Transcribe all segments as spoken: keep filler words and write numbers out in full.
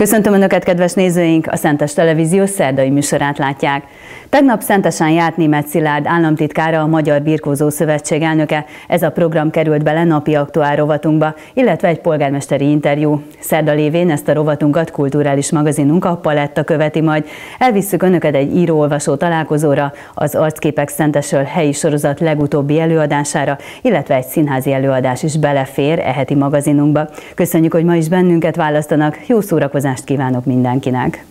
Köszöntöm Önöket, kedves nézőink! A Szentes Televízió szerdai műsorát látják. Tegnap Szentesen járt Németh Szilárd államtitkára, a Magyar Birkózó Szövetség elnöke. Ez a program került bele napi aktuál rovatunkba, illetve egy polgármesteri interjú. Szerda lévén ezt a rovatunkat kulturális magazinunk, a Paletta követi majd. Elvisszük Önöket egy író-olvasó találkozóra, az Arcképek Szentesről helyi sorozat legutóbbi előadására, illetve egy színházi előadás is belefér e heti magazinunkba. Köszönjük, hogy ma is bennünket választanak. Jó szórakozást kívánok mindenkinek!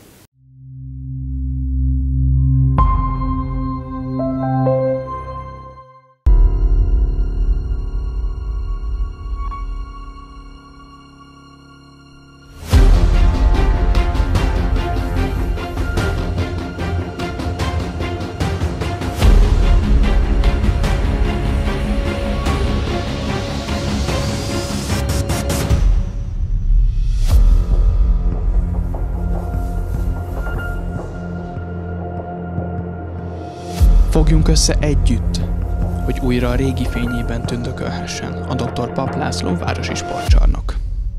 Fogjunk össze együtt, hogy újra a régi fényében tündökölhessen a doktor Papp László városi sportcsarnok.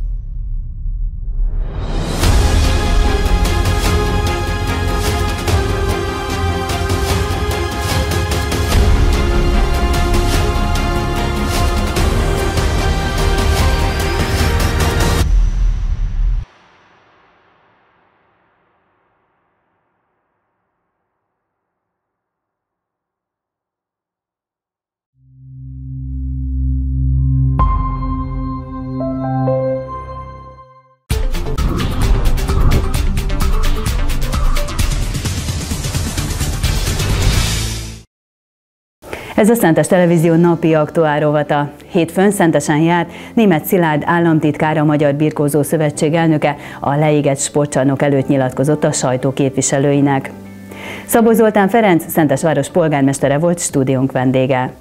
Ez a Szentes Televízió napi aktuál rovata. Hétfőn Szentesen járt Németh Szilárd államtitkár, a Magyar Birkózó Szövetség elnöke, a leégett sportcsarnok előtt nyilatkozott a sajtó képviselőinek. Szabó Zoltán Ferenc, Szentesváros polgármestere volt stúdiónk vendége.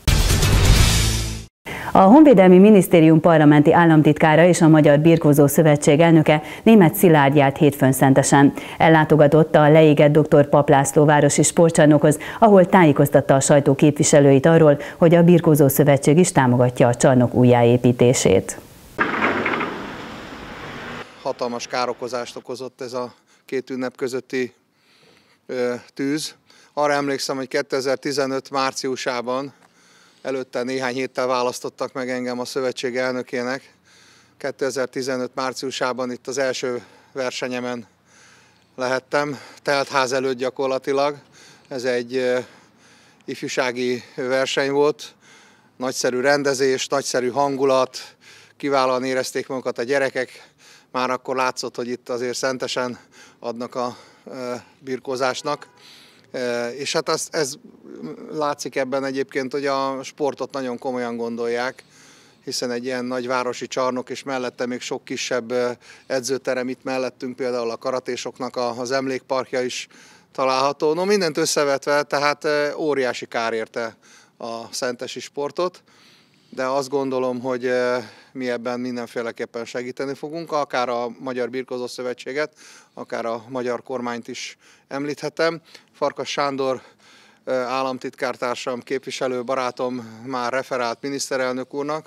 A Honvédelmi Minisztérium parlamenti államtitkára és a Magyar Birkózó Szövetség elnöke, Németh Szilárd járt hétfőn Szentesen. Ellátogatott a leégett doktor Papp László városi sportcsarnokhoz, ahol tájékoztatta a sajtó képviselőit arról, hogy a Birkózó Szövetség is támogatja a csarnok újjáépítését. Hatalmas károkozást okozott ez a két ünnep közötti ö, tűz. Arra emlékszem, hogy kétezer-tizenöt márciusában, előtte néhány héttel választottak meg engem a szövetség elnökének. kétezer-tizenöt márciusában itt az első versenyemen lehettem, teltház előtt gyakorlatilag. Ez egy uh, ifjúsági verseny volt, nagyszerű rendezés, nagyszerű hangulat, kiválóan érezték magukat a gyerekek. Már akkor látszott, hogy itt azért Szentesen adnak a uh, birkózásnak. És hát az, ez látszik ebben egyébként, hogy a sportot nagyon komolyan gondolják, hiszen egy ilyen nagy városi csarnok, és mellette még sok kisebb edzőterem, itt mellettünk például a karatésoknak az emlékparkja is található. No, mindent összevetve, tehát óriási kár érte a szentesi sportot, de azt gondolom, hogy mi ebben mindenféleképpen segíteni fogunk, akár a Magyar Birkózó Szövetséget, akár a magyar kormányt is említhetem. Farkas Sándor államtitkártársam, képviselő barátom már referált miniszterelnök úrnak,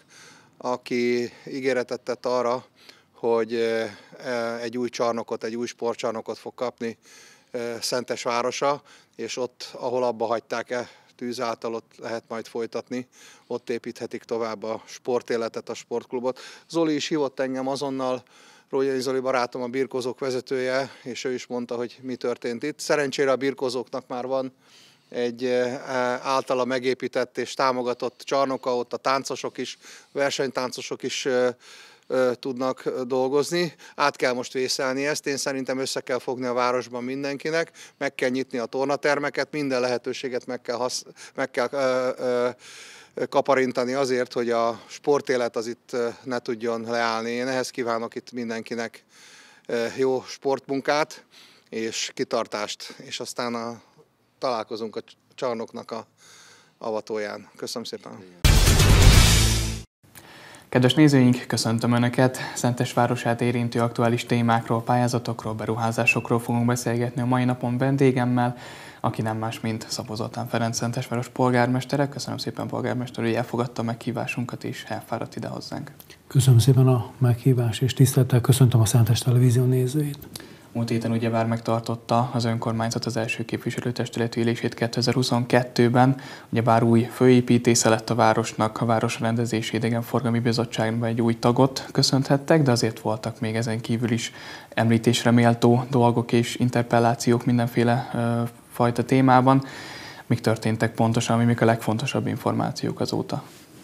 aki ígéretet tett arra, hogy egy új csarnokot, egy új sportcsarnokot fog kapni Szentes városa, és ott, ahol abba hagyták-e tűz által, ott lehet majd folytatni, ott építhetik tovább a sportéletet, a sportklubot. Zoli is hívott engem azonnal, Rógyai Zoli barátom, a birkózók vezetője, és ő is mondta, hogy mi történt itt. Szerencsére a birkózóknak már van egy általa megépített és támogatott csarnoka, ott a táncosok is, versenytáncosok is tudnak dolgozni. Át kell most vészelni ezt, én szerintem össze kell fogni a városban mindenkinek, meg kell nyitni a tornatermeket, minden lehetőséget meg kell, hasz, meg kell ö, ö, kaparintani azért, hogy a sportélet az itt ne tudjon leállni. Én ehhez kívánok itt mindenkinek jó sportmunkát és kitartást, és aztán a, találkozunk a csarnoknak a avatóján. Köszönöm szépen! Kedves nézőink, köszöntöm Önöket! Szentes városát érintő aktuális témákról, pályázatokról, beruházásokról fogunk beszélgetni a mai napon vendégemmel, aki nem más, mint Szabó Zoltán Ferenc Szentesváros polgármestere. Köszönöm szépen, polgármester, hogy elfogadta a meghívásunkat és elfáradt ide hozzánk. Köszönöm szépen a meghívást, és tisztelettel köszöntöm a Szentes Televízió nézőit. Múlt héten ugyebár megtartotta az önkormányzat az első képviselőtestületi ülését kétezer-huszonkettőben. Ugyebár új főépítésze lett a városnak, a Városrendezési Idegenforgalmi Bizottságban egy új tagot köszönhettek, de azért voltak még ezen kívül is említésre méltó dolgok és interpellációk mindenféle ö, fajta témában. Mik történtek pontosan, mik a legfontosabb információk azóta?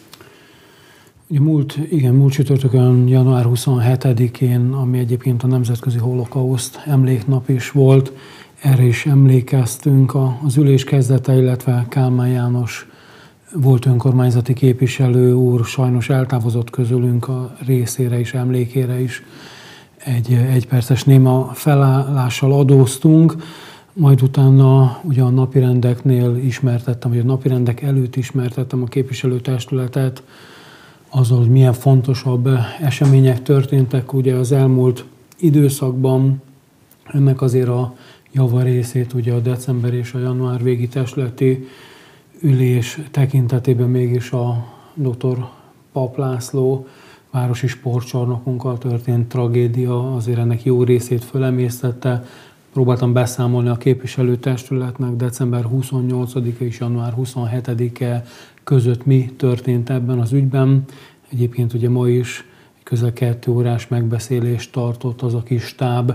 Ugye múlt, igen, múlt csütörtökön, január huszonhetedikén, ami egyébként a Nemzetközi Holokauszt emléknap is volt, erre is emlékeztünk az ülés kezdete, illetve Kálmán János volt önkormányzati képviselő úr sajnos eltávozott közülünk, a részére is, emlékére is egy egyperces néma felállással adóztunk, majd utána ugye a napirendeknél ismertettem, vagy a napirendek előtt ismertettem a képviselőtestületet, azzal, hogy milyen fontosabb események történtek ugye az elmúlt időszakban. Ennek azért a java részét ugye a december és a január végi testületi ülés tekintetében mégis a doktor Papp László városi sportcsarnokunkkal történt tragédia azért ennek jó részét fölemésztette. Próbáltam beszámolni a képviselőtestületnek december huszonnyolcadika és január huszonhetedike között mi történt ebben az ügyben. Egyébként ugye ma is közel kettő órás megbeszélést tartott az a kis stáb,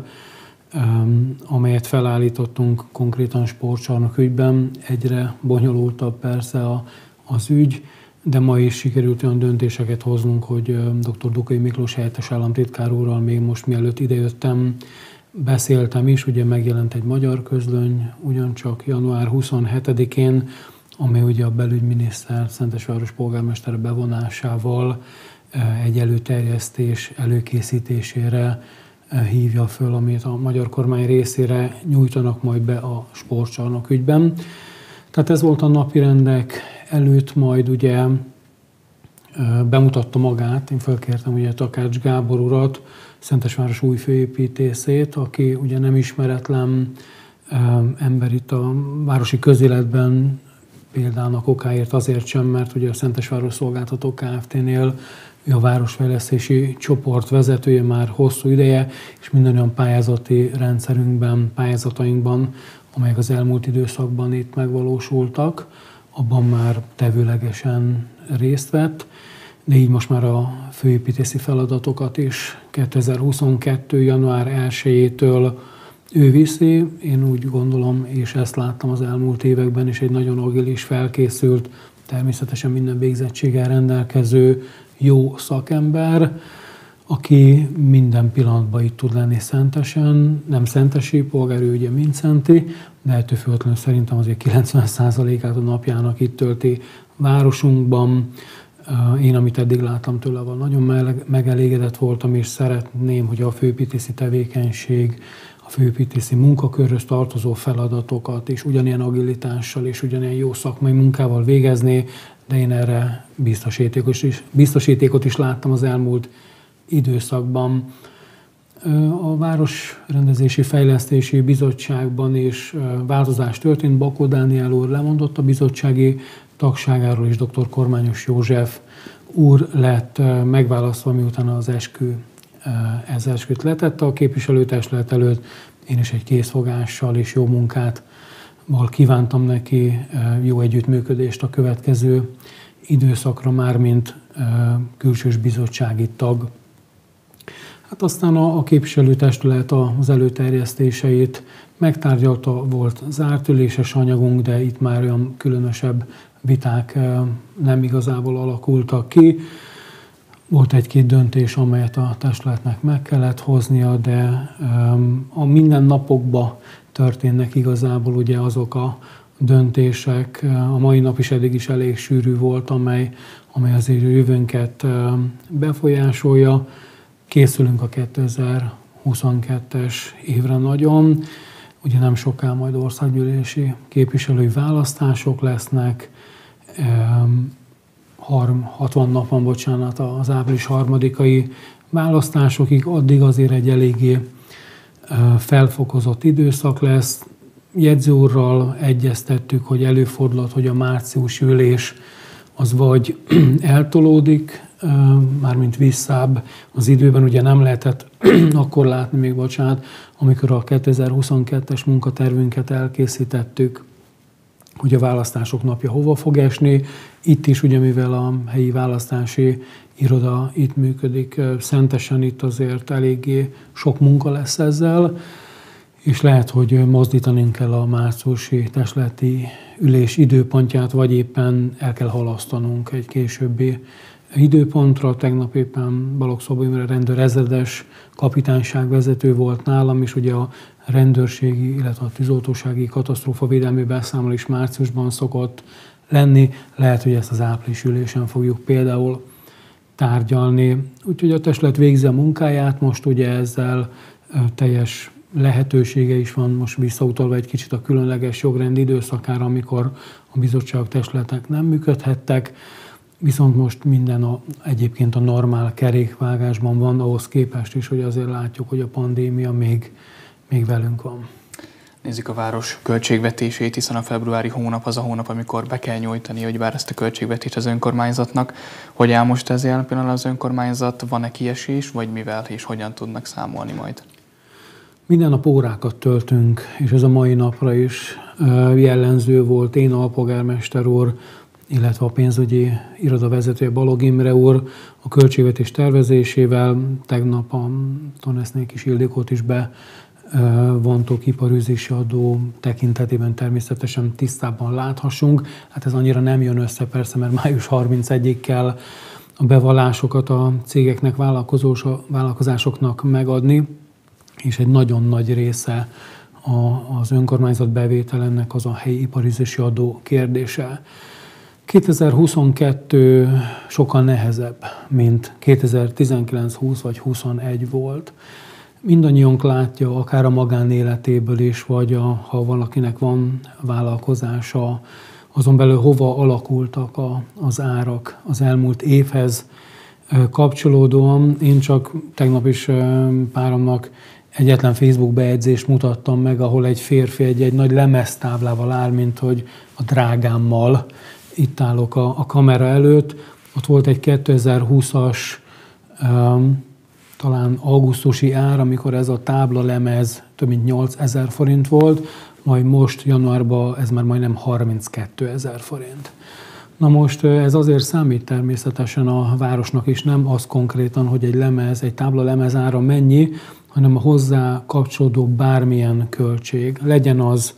amelyet felállítottunk konkrétan sportcsarnok ügyben. Egyre bonyolultabb persze az ügy, de ma is sikerült olyan döntéseket hoznunk, hogy dr. Dukai Miklós helyettes államtitkár úrral még most mielőtt idejöttem, beszéltem is, ugye megjelent egy magyar közlöny, ugyancsak január huszonhetedikén, amely ugye a belügyminiszter Szentesváros polgármestere bevonásával egy előterjesztés előkészítésére hívja föl, amit a magyar kormány részére nyújtanak majd be a sportcsarnok ügyben. Tehát ez volt a napirendek előtt, majd ugye bemutatta magát, én felkértem ugye Takács Gábor urat, Szentesváros új főépítészét, aki ugye nem ismeretlen ember itt a városi közéletben, példának okáért azért sem, mert ugye a Szentesváros Szolgáltató Kft-nél ő a városfejlesztési csoport vezetője már hosszú ideje, és minden olyan pályázati rendszerünkben, pályázatainkban, amelyek az elmúlt időszakban itt megvalósultak, abban már tevőlegesen részt vett, de így most már a főépítészi feladatokat is kétezer-huszonkettő. január elsejétől ő viszi. Én úgy gondolom, és ezt láttam az elmúlt években is, egy nagyon agilis, felkészült, természetesen minden végzettséggel rendelkező jó szakember, aki minden pillanatban itt tud lenni Szentesen, nem szentesi polgár, ő ugye mindszenty, de ettől függetlenül szerintem azért kilencven százalékát a napjának itt tölti városunkban. Én, amit eddig láttam tőle, nagyon megelégedett voltam, és szeretném, hogy a főépítészi tevékenység, a főépítészi munkakörhöz tartozó feladatokat és ugyanilyen agilitással és ugyanilyen jó szakmai munkával végezné, de én erre biztosítékot is, biztosítékot is láttam az elmúlt időszakban. A Városrendezési Fejlesztési Bizottságban is változás történt. Bakó Dániel úr lemondott a bizottsági tagságáról, és dr. Kormányos József úr lett megválasztva, miután az eskü, ez esküt letette a képviselőtestület előtt. Én is egy készfogással és jó munkát kívántam neki, jó együttműködést a következő időszakra már, mint külsős bizottsági tag. Hát aztán a, a képviselőtestület az előterjesztéseit megtárgyalta, volt zárt üléses anyagunk, de itt már olyan különösebb viták nem igazából alakultak ki. Volt egy-két döntés, amelyet a testületnek meg kellett hoznia, de a mindennapokban történnek igazából ugye azok a döntések. A mai nap is eddig is elég sűrű volt, amely, amely azért jövőnket befolyásolja. Készülünk a kétezer-huszonkettes évre nagyon. Ugye nem soká majd országgyűlési képviselői választások lesznek. hatvan nap van, bocsánat, az április harmadikai választásokig. Addig azért egy eléggé felfokozott időszak lesz. jegyző úrral egyeztettük, hogy előfordulhat, hogy a márciusi ülés az vagy eltolódik, mármint visszább az időben, ugye nem lehetett akkor látni még, bocsánat, amikor a kétezer-huszonkettes munkatervünket elkészítettük, hogy a választások napja hova fog esni. Itt is, ugye mivel a helyi választási iroda itt működik Szentesen, itt azért eléggé sok munka lesz ezzel, és lehet, hogy mozdítanunk kell a márciusi testületi ülés időpontját, vagy éppen el kell halasztanunk egy későbbi időpontra. Tegnap éppen Balogh Szabó Imre rendőr ezredes kapitányság vezető volt nálam, és ugye a rendőrségi, illetve a tűzoltósági katasztrófavédelmi beszámolás márciusban szokott lenni. Lehet, hogy ezt az április ülésen fogjuk például tárgyalni. Úgyhogy a testület végzi a munkáját, most ugye ezzel teljes lehetősége is van, most visszautalva egy kicsit a különleges jogrendi időszakára, amikor a bizottságok, testületek nem működhettek, viszont most minden a, egyébként a normál kerékvágásban van, ahhoz képest is, hogy azért látjuk, hogy a pandémia még, még velünk van. Nézzük a város költségvetését, hiszen a februári hónap az a hónap, amikor be kell nyújtani, hogy bár ezt a költségvetést az önkormányzatnak. Hogy áll most ez jelen pillanatban az önkormányzat? Van-e kiesés, vagy mivel és hogyan tudnak számolni majd? Minden nap órákat töltünk, és ez a mai napra is jellemző volt. Én, alpolgármester úr, illetve a pénzügyi iroda vezetője Balogh Imre úr a költségvetés tervezésével. Tegnap a Tonesznék is Ildikót is bevontuk iparűzési adó tekintetében, természetesen tisztában láthassunk. Hát ez annyira nem jön össze persze, mert május harmincegyedikéig kell a bevallásokat a cégeknek, vállalkozásoknak megadni, és egy nagyon nagy része az önkormányzat bevételennek az a helyi iparűzési adó kérdése. kétezer-huszonkettő sokkal nehezebb, mint kétezer-tizenkilenc, húsz vagy huszonegy volt. Mindannyiunk látja, akár a magánéletéből is, vagy a, ha valakinek van vállalkozása, azon belül hova alakultak a, az árak az elmúlt évhez kapcsolódóan. Én csak tegnap is páromnak egyetlen Facebook bejegyzést mutattam meg, ahol egy férfi egy, egy nagy lemeztáblával áll, mint hogy a drágámmal. Itt állok a, a kamera előtt. Ott volt egy kétezer-húszas um, talán augusztusi ár, amikor ez a tábla lemez több mint nyolcezer forint volt, majd most januárban ez már majdnem harminckétezer forint. Na most ez azért számít természetesen a városnak is, nem az konkrétan, hogy egy lemez, egy tábla lemez ára mennyi, hanem a hozzá kapcsolódó bármilyen költség. Legyen az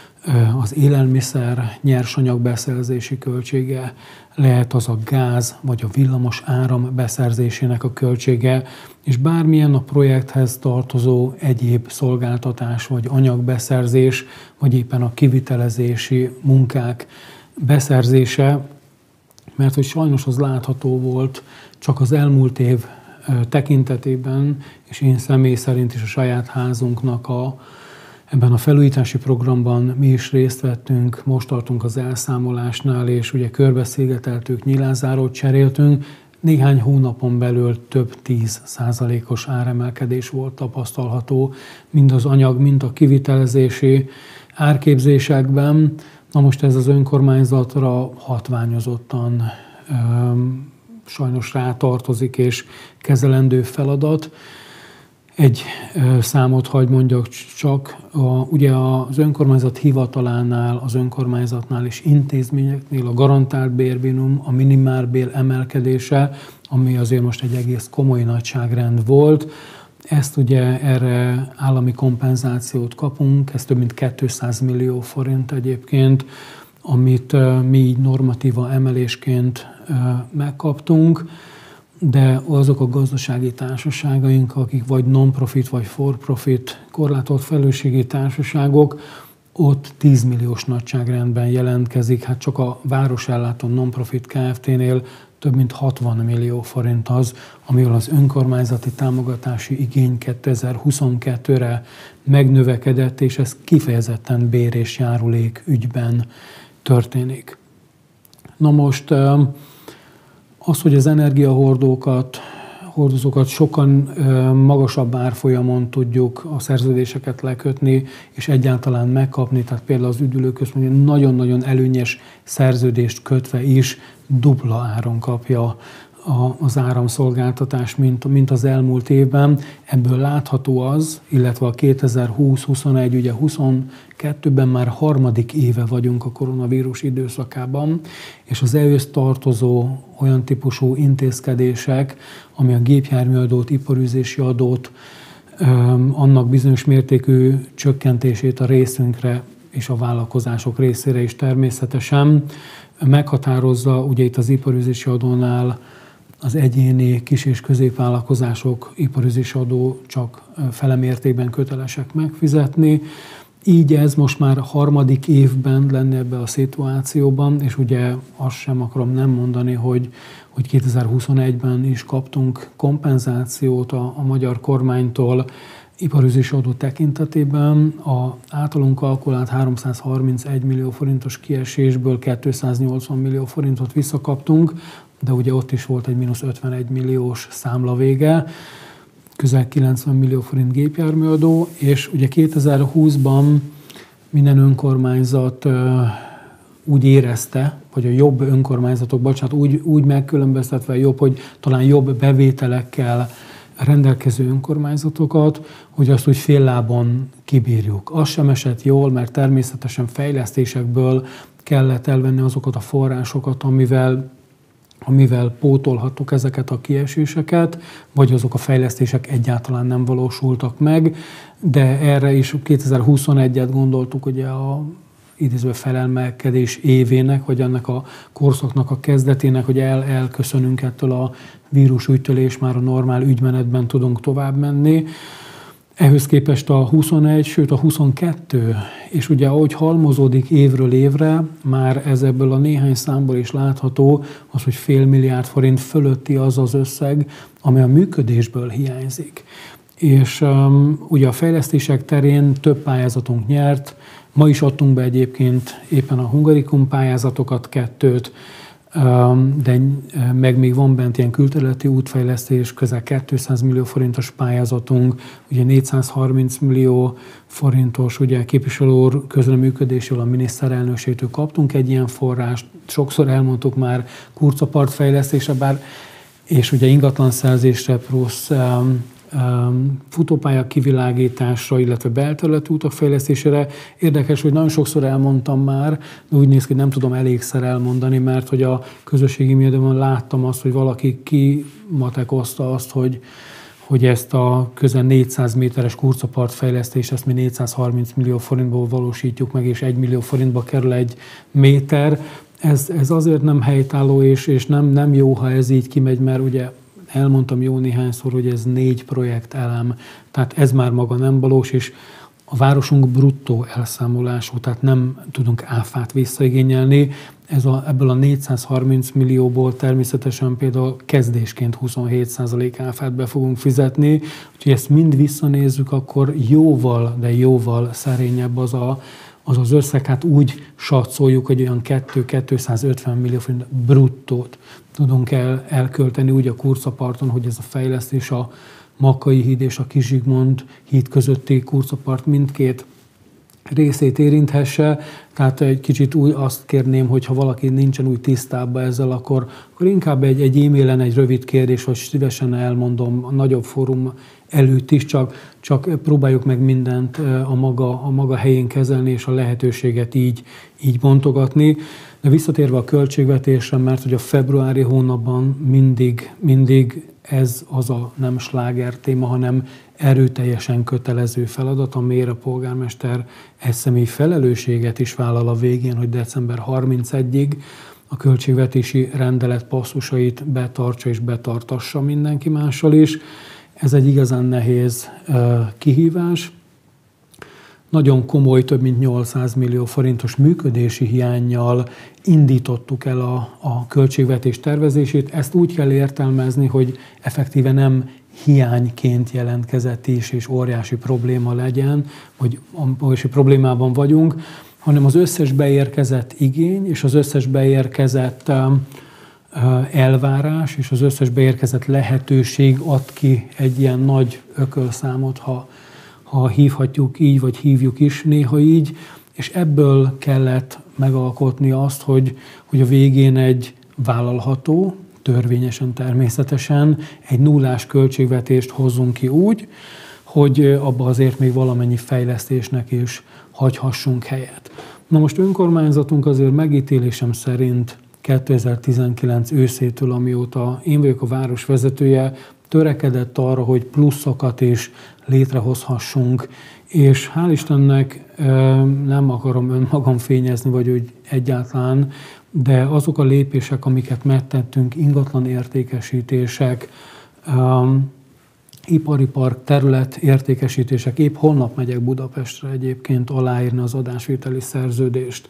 az élelmiszer, nyersanyag beszerzési költsége, lehet az a gáz vagy a villamos áram beszerzésének a költsége, és bármilyen a projekthez tartozó egyéb szolgáltatás vagy anyagbeszerzés, vagy éppen a kivitelezési munkák beszerzése, mert hogy sajnos az látható volt csak az elmúlt év tekintetében, és én személy szerint is a saját házunknak a, ebben a felújítási programban mi is részt vettünk, most tartunk az elszámolásnál, és ugye körbeszégeteltük, nyilázárót cseréltünk, néhány hónapon belül több tíz százalékos áremelkedés volt tapasztalható, mind az anyag, mind a kivitelezési árképzésekben. Na most ez az önkormányzatra hatványozottan öm, sajnos rátartozik és kezelendő feladat. Egy ö, számot hagy mondjak csak, a, ugye az önkormányzat hivatalánál, az önkormányzatnál és intézményeknél a garantált bérminimum, a minimálbér emelkedése, ami azért most egy egész komoly nagyságrend volt. Ezt ugye erre állami kompenzációt kapunk, ez több mint kétszáz millió forint egyébként, amit mi így normatíva emelésként megkaptunk, de azok a gazdasági társaságaink, akik vagy non-profit vagy for-profit korlátolt felelősségi társaságok, ott tíz milliós nagyságrendben jelentkezik, hát csak a Városellátó Non-Profit Kft-nél több mint hatvan millió forint az, amivel az önkormányzati támogatási igény kétezer-huszonkettőre megnövekedett, és ez kifejezetten bér és járulék ügyben történik. Na most az, hogy az energiahordókat hordozókat sokan magasabb árfolyamon tudjuk a szerződéseket lekötni, és egyáltalán megkapni. Tehát például az üdülőközpont nagyon-nagyon előnyes szerződést kötve is dupla áron kapja az áramszolgáltatás, mint, mint az elmúlt évben. Ebből látható az, illetve a kétezer-húsz huszonegy, ugye huszonkettőben már harmadik éve vagyunk a koronavírus időszakában, és az ehhez tartozó olyan típusú intézkedések, ami a gépjárműadót, iparűzési adót, annak bizonyos mértékű csökkentését a részünkre és a vállalkozások részére is természetesen meghatározza, ugye itt az iparűzési adónál az egyéni kis- és középvállalkozások iparűzési adó csak fele mértékben kötelesek megfizetni. Így ez most már harmadik évben lenne ebbe a szituációban, és ugye azt sem akarom nem mondani, hogy, hogy kétezer-huszonegyben is kaptunk kompenzációt a, a magyar kormánytól iparűzési adó tekintetében. A általunk kalkulált háromszázharmincegy millió forintos kiesésből kétszáznyolcvan millió forintot visszakaptunk, de ugye ott is volt egy mínusz ötvenegy milliós számla vége, közel kilencven millió forint gépjárműadó, és ugye kétezer-húszban minden önkormányzat úgy érezte, vagy a jobb önkormányzatok, bocsánat, úgy, úgy megkülönböztetve jobb, hogy talán jobb bevételekkel rendelkező önkormányzatokat, hogy azt úgy fél lábon kibírjuk. Az sem esett jól, mert természetesen fejlesztésekből kellett elvenni azokat a forrásokat, amivel amivel pótolhattuk ezeket a kieséseket, vagy azok a fejlesztések egyáltalán nem valósultak meg, de erre is kétezer-huszonegyet gondoltuk ugye a idéző felelmelkedés évének, vagy ennek a korszaknak a kezdetének, hogy el, elköszönünk ettől a vírusügytől, és már a normál ügymenetben tudunk tovább menni. Ehhez képest a huszonegy, sőt a huszonkettő, és ugye ahogy halmozódik évről évre, már ez ebből a néhány számból is látható, az, hogy fél milliárd forint fölötti az az összeg, ami a működésből hiányzik. És um, ugye a fejlesztések terén több pályázatunk nyert, ma is adtunk be egyébként éppen a Hungarikum pályázatokat, kettőt, de meg még van bent ilyen külterületi útfejlesztés, közel kétszáz millió forintos pályázatunk, ugye négyszázharminc millió forintos, ugye képviselő úr közreműködésével a miniszterelnökségtől kaptunk egy ilyen forrást, sokszor elmondtuk már kurcapart fejlesztésre, bár, és ugye ingatlanszerzésre plusz um, futópálya kivilágításra, illetve belterületi utak fejlesztésére. Érdekes, hogy nagyon sokszor elmondtam már, de úgy néz ki, hogy nem tudom elégszer elmondani, mert hogy a közösségi médiában láttam azt, hogy valaki kimatekozta azt, hogy, hogy ezt a közel négyszáz méteres kurcapart fejlesztést, ezt mi négyszázharminc millió forintból valósítjuk meg, és egy millió forintba kerül egy méter. Ez, ez azért nem helytálló, és, és nem, nem jó, ha ez így kimegy, mert ugye elmondtam jó néhányszor, hogy ez négy projekt elem, tehát ez már maga nem valós, és a városunk bruttó elszámolású, tehát nem tudunk áfát visszaigényelni. Ez a, ebből a négyszázharminc millióból természetesen például kezdésként huszonhét százalék áfát be fogunk fizetni, úgyhogy ezt mind visszanézzük, akkor jóval, de jóval szerényebb az a az az összeg, hát úgy satszoljuk, hogy olyan kétszáz-kétszázötven millió forint bruttót tudunk el, elkölteni úgy a Kurcaparton, hogy ez a fejlesztés a Makkai híd és a Kis-Zsigmond híd közötti Kurcapart mindkét részét érinthesse. Tehát egy kicsit úgy azt kérném, hogy ha valaki nincsen úgy tisztában ezzel, akkor, akkor inkább egy, egy e-mailen egy rövid kérdés, vagy szívesen elmondom a nagyobb fórum előtt is, csak, csak próbáljuk meg mindent a maga, a maga helyén kezelni, és a lehetőséget így, így bontogatni. De visszatérve a költségvetésre, mert hogy a februári hónapban mindig, mindig ez az a nem sláger téma, hanem erőteljesen kötelező feladat, amire a polgármester egy személy felelősséget is vállal a végén, hogy december harmincegyedikéig a költségvetési rendelet passzusait betartsa és betartassa mindenki mással is. Ez egy igazán nehéz uh, kihívás. Nagyon komoly, több mint nyolcszáz millió forintos működési hiánnyal indítottuk el a, a költségvetés tervezését. Ezt úgy kell értelmezni, hogy effektíve nem hiányként jelentkezett is, és óriási probléma legyen, vagy óriási problémában vagyunk, hanem az összes beérkezett igény, és az összes beérkezett um, elvárás és az összes beérkezett lehetőség ad ki egy ilyen nagy ökölszámot, ha, ha hívhatjuk így, vagy hívjuk is néha így, és ebből kellett megalkotni azt, hogy, hogy a végén egy vállalható, törvényesen természetesen egy nullás költségvetést hozzunk ki úgy, hogy abba azért még valamennyi fejlesztésnek is hagyhassunk helyet. Na most önkormányzatunk azért megítélésem szerint kétezer-tizenkilenc őszétől, amióta én vagyok a város vezetője, törekedett arra, hogy pluszokat is létrehozhassunk, és hál' Istennek nem akarom önmagam fényezni, vagy úgy egyáltalán, de azok a lépések, amiket megtettünk, ingatlan értékesítések, um, ipari park terület értékesítések, épp holnap megyek Budapestre egyébként aláírni az adásvételi szerződést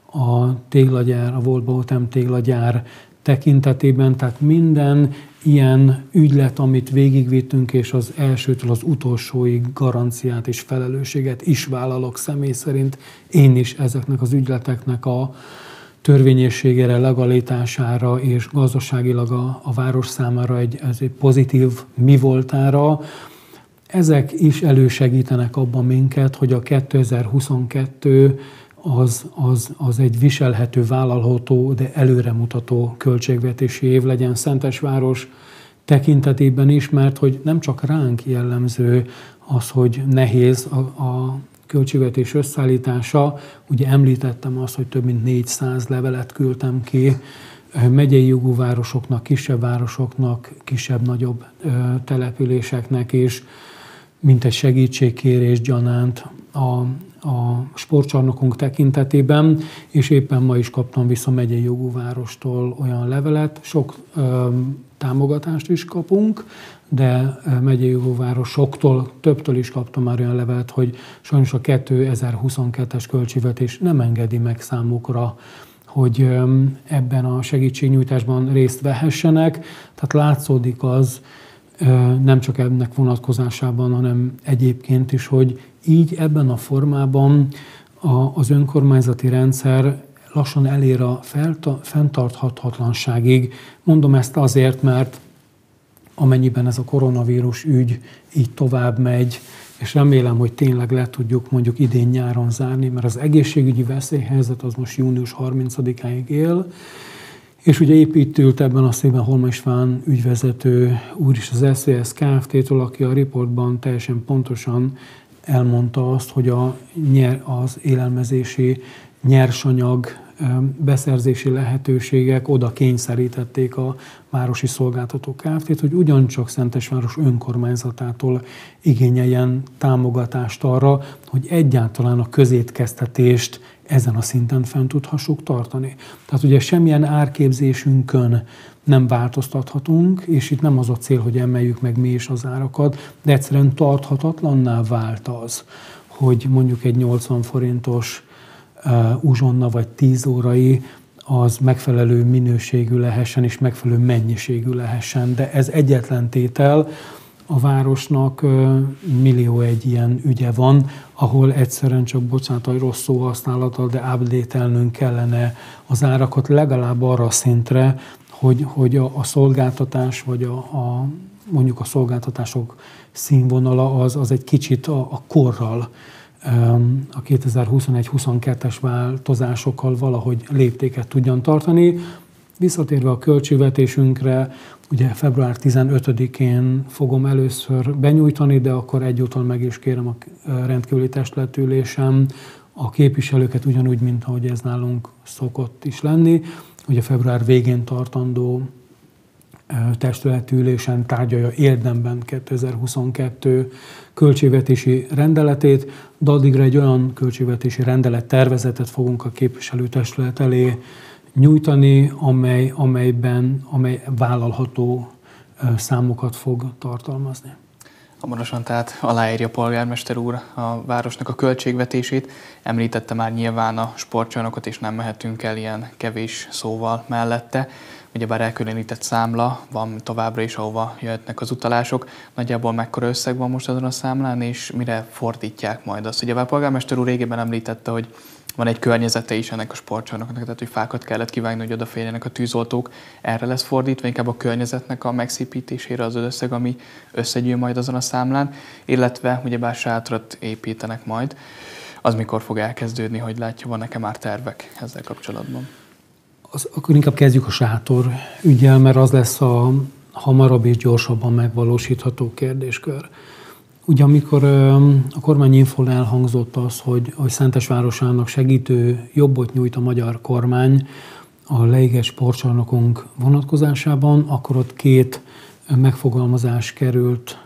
a téglagyár, a Volt Bautem téglagyár tekintetében, tehát minden ilyen ügylet, amit végigvittünk, és az elsőtől az utolsóig garanciát és felelősséget is vállalok személy szerint, én is ezeknek az ügyleteknek a törvényességére, legalitására és gazdaságilag a, a város számára egy, ez egy pozitív mi voltára. Ezek is elősegítenek abban minket, hogy a kétezer-huszonkettő az, az, az egy viselhető, vállalható, de előremutató költségvetési év legyen Szentesváros tekintetében is, mert hogy nem csak ránk jellemző az, hogy nehéz a, a költségvetés összeállítása. Ugye említettem azt, hogy több mint négyszáz levelet küldtem ki megyei jogú városoknak, kisebb városoknak, kisebb-nagyobb településeknek is, mint egy segítségkérés gyanánt a, a sportcsarnokunk tekintetében, és éppen ma is kaptam vissza megyei jogú várostól olyan levelet, sok ö, támogatást is kapunk, de megyei jogú városoktól, többtől is kaptam már olyan levelet, hogy sajnos a kétezer-huszonkettes költségvetés nem engedi meg számukra, hogy ebben a segítségnyújtásban részt vehessenek. Tehát látszódik az, nem csak ennek vonatkozásában, hanem egyébként is, hogy így ebben a formában az önkormányzati rendszer lassan elér a fenntarthatatlanságig. Mondom ezt azért, mert amennyiben ez a koronavírus ügy így tovább megy, és remélem, hogy tényleg le tudjuk mondjuk idén nyáron zárni, mert az egészségügyi veszélyhelyzet az most június harmincadikáig él, és ugye épp itt ült ebben a szépen Holma István ügyvezető úr is az es vé es Kft-től, aki a riportban teljesen pontosan elmondta azt, hogy a, az élelmezési nyersanyag beszerzési lehetőségek oda kényszerítették a Városi Szolgáltató Kft-t, hogy ugyancsak Szentesváros önkormányzatától igényeljen támogatást arra, hogy egyáltalán a közétkeztetést ezen a szinten fent tudhassuk tartani. Tehát ugye semmilyen árképzésünkön nem változtathatunk, és itt nem az a cél, hogy emeljük meg mi is az árakat, de egyszerűen tarthatatlanná vált az, hogy mondjuk egy nyolcvan forintos uh, uzsonna vagy tíz órai az megfelelő minőségű lehessen és megfelelő mennyiségű lehessen. De ez egyetlen tétel, a városnak uh, millió egy ilyen ügye van, ahol egyszerűen csak, bocsánat, hogy rossz szó használata, de update-elnünk kellene az árakat legalább arra a szintre, hogy, hogy a, a szolgáltatás, vagy a, a, mondjuk a szolgáltatások színvonala az, az egy kicsit a, a korral, a kétezer-huszonegy-huszonkettes változásokkal valahogy léptéket tudjon tartani. Visszatérve a költségvetésünkre, ugye február tizenötödikén fogom először benyújtani, de akkor egyúttal meg is kérem a rendkívüli testületülésem a képviselőket ugyanúgy, mint ahogy ez nálunk szokott is lenni, hogy a február végén tartandó testületülésen tárgyalja érdemben kétezer-huszonkettő költségvetési rendeletét, de addigra egy olyan költségvetési rendelet tervezetet fogunk a képviselőtestület elé nyújtani, amely, amelyben, amely vállalható számokat fog tartalmazni. Hamarosan tehát aláírja a polgármester úr a városnak a költségvetését. Említette már nyilván a sportcsarnokot, és nem mehetünk el ilyen kevés szóval mellette. Ugyebár elkülönített számla van továbbra is, ahova jöhetnek az utalások. Nagyjából mekkora összeg van most azon a számlán, és mire fordítják majd azt? Ugyebár a polgármester úr régebben említette, hogy van egy környezete is ennek a sportcsarnoknak, tehát hogy fákat kellett kivágni, hogy odaférjenek a tűzoltók. Erre lesz fordítva inkább a környezetnek a megszépítésére az összeg, ami összegyűl majd azon a számlán, illetve ugyebár sátrat építenek majd. Az mikor fog elkezdődni, hogy látja, van nekem már tervek ezzel kapcsolatban? Az, akkor inkább kezdjük a sátor üggyel, mert az lesz a hamarabb és gyorsabban megvalósítható kérdéskör. Ugye amikor a kormányinfón elhangzott az, hogy, hogy Szentesvárosának segítő jobbot nyújt a magyar kormány a leégett sportcsarnokunk vonatkozásában, akkor ott két megfogalmazás került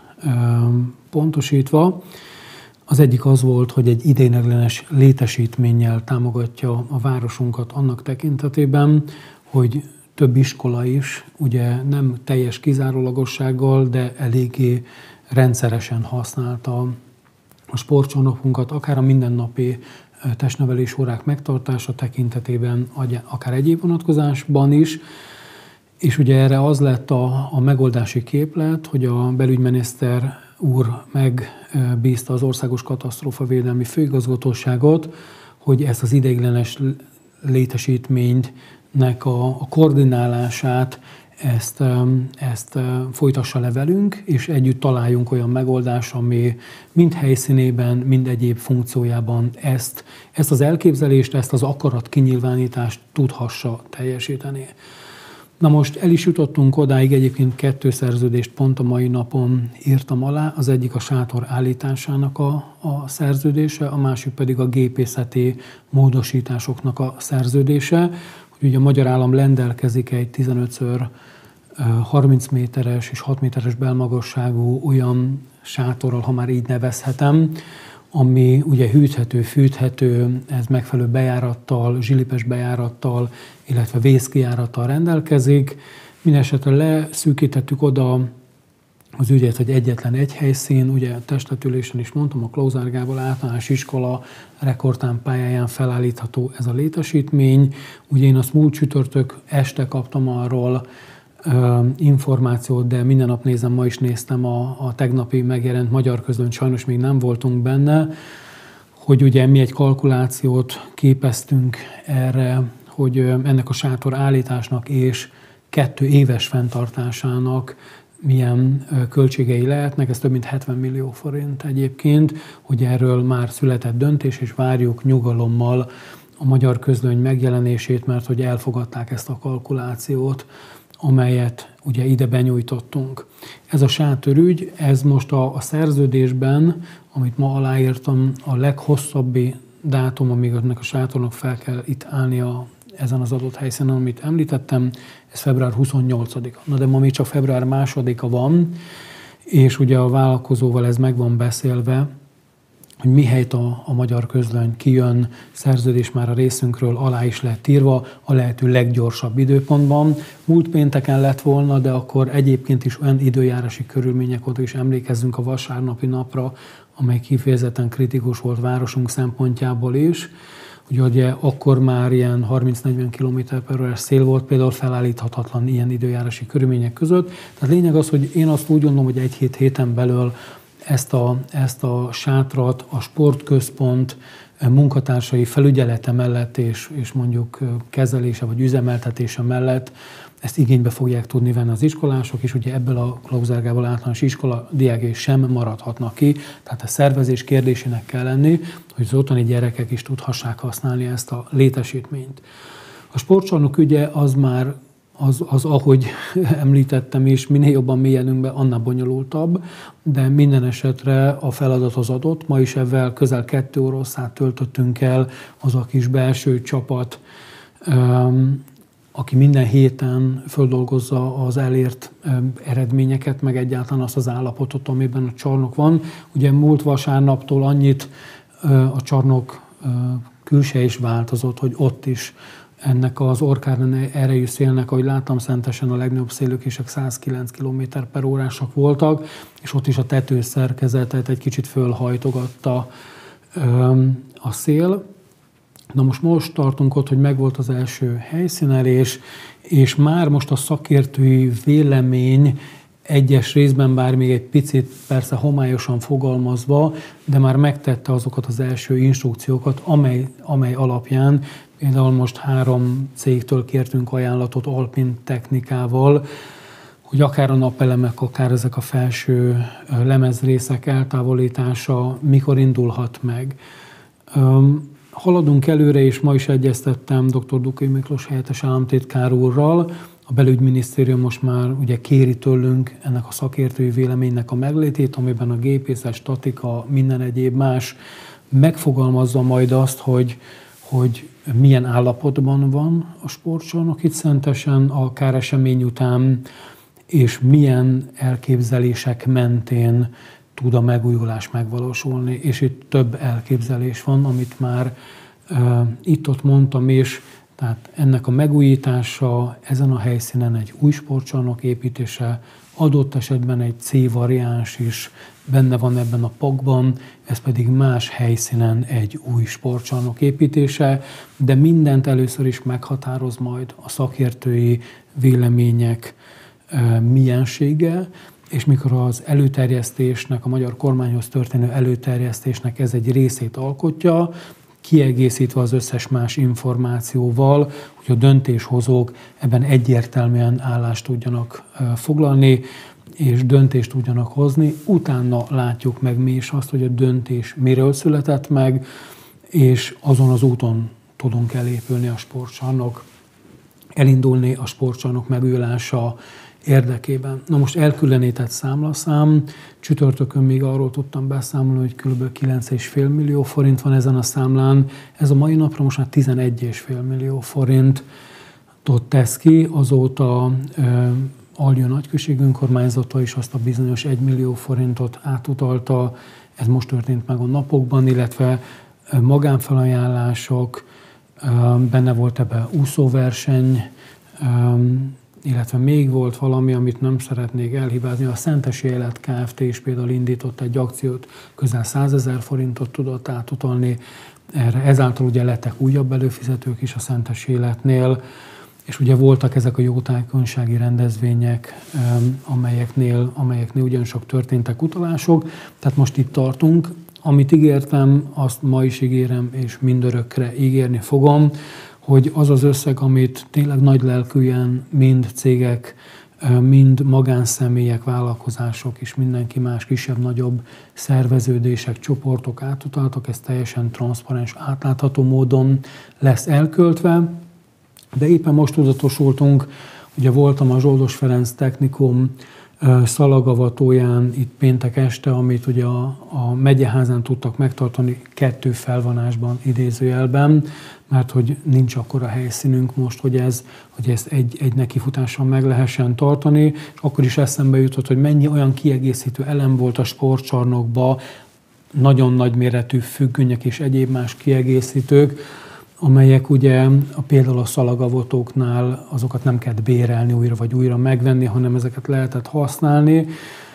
pontosítva. Az egyik az volt, hogy egy ideiglenes létesítménnyel támogatja a városunkat annak tekintetében, hogy több iskola is, ugye nem teljes kizárólagossággal, de eléggé rendszeresen használta a sportcsarnokunkat, akár a mindennapi testnevelés órák megtartása tekintetében, akár egyéb vonatkozásban is. És ugye erre az lett a, a megoldási képlet, hogy a belügyminiszter úr megbízta az Országos Katasztrófavédelmi Főigazgatóságot, hogy ezt az ideiglenes létesítménynek a, a koordinálását, ezt, ezt folytassa le velünk, és együtt találjunk olyan megoldást, ami mind helyszínében, mind egyéb funkciójában ezt, ezt az elképzelést, ezt az akarat kinyilvánítást tudhassa teljesíteni. Na most el is jutottunk odáig, egyébként kettő szerződést pont a mai napon írtam alá, az egyik a sátor állításának a, a szerződése, a másik pedig a gépészeti módosításoknak a szerződése. Ugye a magyar állam rendelkezik egy tizenöt szor harminc méteres és hat méteres belmagasságú olyan sátorral, ha már így nevezhetem, ami ugye hűthető, fűthető, ez megfelelő bejárattal, zsilipes bejárattal, illetve vészkijárattal rendelkezik. Mindenesetre leszűkítettük oda az ügyet, hogy egyetlen egy helyszín, ugye testletülésen is mondtam, a Klauzár Gábor általános iskola rekordtán pályáján felállítható ez a létesítmény. Ugye én azt múlt csütörtök este kaptam arról uh, információt, de minden nap nézem, ma is néztem a, a tegnapi megjelent Magyar Közlönyt, sajnos még nem voltunk benne, hogy ugye mi egy kalkulációt képeztünk erre, hogy ennek a sátor állításnak és kettő éves fenntartásának milyen költségei lehetnek, ez több mint hetven millió forint egyébként, hogy erről már született döntés, és várjuk nyugalommal a Magyar Közlöny megjelenését, mert hogy elfogadták ezt a kalkulációt, amelyet ugye ide benyújtottunk. Ez a sátorügy, ez most a, a szerződésben, amit ma aláírtam, a leghosszabbi dátum, amíg ennek a sátornak fel kell itt állnia ezen az adott helyszínen, amit említettem, ez február huszonnyolcadika. Na de ma még csak február másodika van, és ugye a vállalkozóval ez meg van beszélve, hogy mihelyt a, a Magyar Közlöny kijön, szerződés már a részünkről alá is lett írva, a lehető leggyorsabb időpontban. Múlt pénteken lett volna, de akkor egyébként is olyan időjárási körülmények voltak, és emlékezzünk a vasárnapi napra, amely kifejezetten kritikus volt városunk szempontjából is. Ugye, ugye akkor már ilyen harminc-negyven kilométer per órás szél volt, például felállíthatatlan ilyen időjárási körülmények között. Tehát lényeg az, hogy én azt úgy gondolom, hogy egy-hét héten belül ezt a, ezt a sátrat, a sportközpont munkatársai felügyelete mellett és, és mondjuk kezelése vagy üzemeltetése mellett ezt igénybe fogják tudni venni az iskolások, és ugye ebből a Klauzár Gábor általános iskola diákjai sem maradhatnak ki. Tehát a szervezés kérdésének kell lenni, hogy az ottani gyerekek is tudhassák használni ezt a létesítményt. A sportcsarnok ügye az már, az, az ahogy említettem is, minél jobban mélyedünk be, annál bonyolultabb, de minden esetre a feladat az adott. Ma is ebben közel kettő órát töltöttünk el, az a kis belső csapat, aki minden héten földolgozza az elért eredményeket, meg egyáltalán azt az állapotot, amiben a csarnok van. Ugye múlt vasárnaptól annyit a csarnok külseje is változott, hogy ott is ennek az orkán erejű szélnek, ahogy láttam, Szentesen a legnagyobb szélőkések száz kilenc kilométer per órásak voltak, és ott is a tetőszerkezetet egy kicsit fölhajtogatta a szél. Na most most tartunk ott, hogy megvolt az első helyszínelés, és már most a szakértői vélemény egyes részben, bár még egy picit persze homályosan fogalmazva, de már megtette azokat az első instrukciókat, amely, amely alapján például most három cégtől kértünk ajánlatot Alpin technikával, hogy akár a napelemek, akár ezek a felső lemezrészek eltávolítása mikor indulhat meg. Haladunk előre, és ma is egyeztettem dr. Dukai Miklós helyettes államtitkár úrral. A belügyminisztérium most már ugye kéri tőlünk ennek a szakértői véleménynek a meglétét, amiben a gépészet, statika, minden egyéb más megfogalmazza majd azt, hogy, hogy milyen állapotban van a sportcsarnok itt Szentesen a káresemény után, és milyen elképzelések mentén tud a megújulás megvalósulni. És itt több elképzelés van, amit már uh, itt-ott mondtam, és tehát ennek a megújítása ezen a helyszínen egy új sportcsarnok építése, adott esetben egy C-variáns is benne van ebben a pakban, ez pedig más helyszínen egy új sportcsarnok építése, de mindent először is meghatároz majd a szakértői vélemények miensége, és mikor az előterjesztésnek, a magyar kormányhoz történő előterjesztésnek ez egy részét alkotja, kiegészítve az összes más információval, hogy a döntéshozók ebben egyértelműen állást tudjanak foglalni, és döntést tudjanak hozni. Utána látjuk meg mi is azt, hogy a döntés miről született meg, és azon az úton tudunk elépülni a sportcsarnok, elindulni a sportcsarnok megújulása érdekében. Na most elkülönített számlaszám, csütörtökön még arról tudtam beszámolni, hogy kb. kilenc egész öt millió forint van ezen a számlán. Ez a mai napra most már tizenegy egész öt millió forintot tesz ki, azóta e, Alja nagyközség önkormányzata is azt a bizonyos egy millió forintot átutalta, ez most történt meg a napokban, illetve magánfelajánlások, e, benne volt ebbe úszóverseny, e, illetve még volt valami, amit nem szeretnék elhibázni. A Szentesi Élet Kft. Is például indított egy akciót, közel százezer forintot tudott átutalni erre. Ezáltal ugye lettek újabb előfizetők is a Szentesi Életnél, és ugye voltak ezek a jótákonysági rendezvények, amelyeknél, amelyeknél ugyancsak történtek utalások. Tehát most itt tartunk. Amit ígértem, azt ma is ígérem, és mindörökre ígérni fogom, hogy az az összeg, amit tényleg nagy lelkűen mind cégek, mind magánszemélyek, vállalkozások és mindenki más kisebb-nagyobb szerveződések, csoportok átutaltak, ez teljesen transzparens, átlátható módon lesz elköltve. De éppen most tudatosultunk, ugye voltam a Zsoldos Ferenc Technikum szalagavatóján itt péntek este, amit ugye a, a megyeházán tudtak megtartani kettő felvonásban, idézőjelben, mert hogy nincs akkora helyszínünk most, hogy, ez, hogy ezt egy, egy nekifutással meg lehessen tartani, és akkor is eszembe jutott, hogy mennyi olyan kiegészítő elem volt a sportcsarnokban, nagyon nagy méretű függönyek és egyéb más kiegészítők, amelyek ugye a, például a szalagavatóknál azokat nem kellett bérelni újra vagy újra megvenni, hanem ezeket lehetett használni,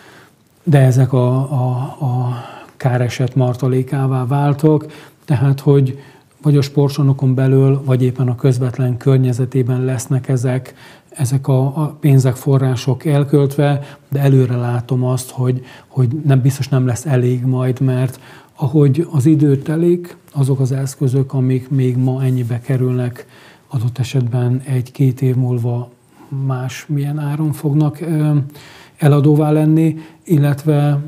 de ezek a, a, a káreset martalékává váltak, tehát hogy vagy a sportcsarnokon belül, vagy éppen a közvetlen környezetében lesznek ezek, ezek a, a pénzek, források elköltve, de előre látom azt, hogy, hogy nem, biztos nem lesz elég majd, mert ahogy az idő telik, azok az eszközök, amik még ma ennyibe kerülnek, adott esetben egy-két év múlva más milyen áron fognak eladóvá lenni, illetve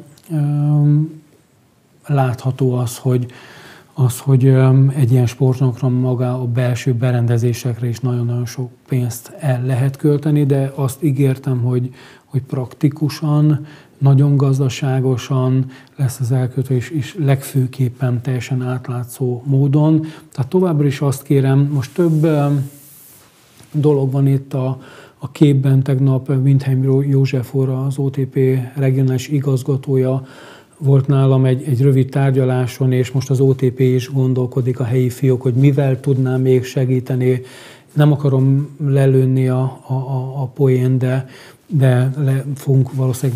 látható az, hogy, az, hogy egy ilyen sportnokra maga a belső berendezésekre is nagyon-nagyon sok pénzt el lehet költeni, de azt ígértem, hogy, hogy praktikusan, nagyon gazdaságosan lesz az elköltés is legfőképpen teljesen átlátszó módon. Tehát továbbra is azt kérem, most több dolog van itt a, a képben, tegnap Windheim József úr, az o té pé regionális igazgatója volt nálam egy, egy rövid tárgyaláson, és most az o té pé is gondolkodik, a helyi fiók, hogy mivel tudná még segíteni. Nem akarom lelőni a, a, a poén, de, de le fogunk valószínűleg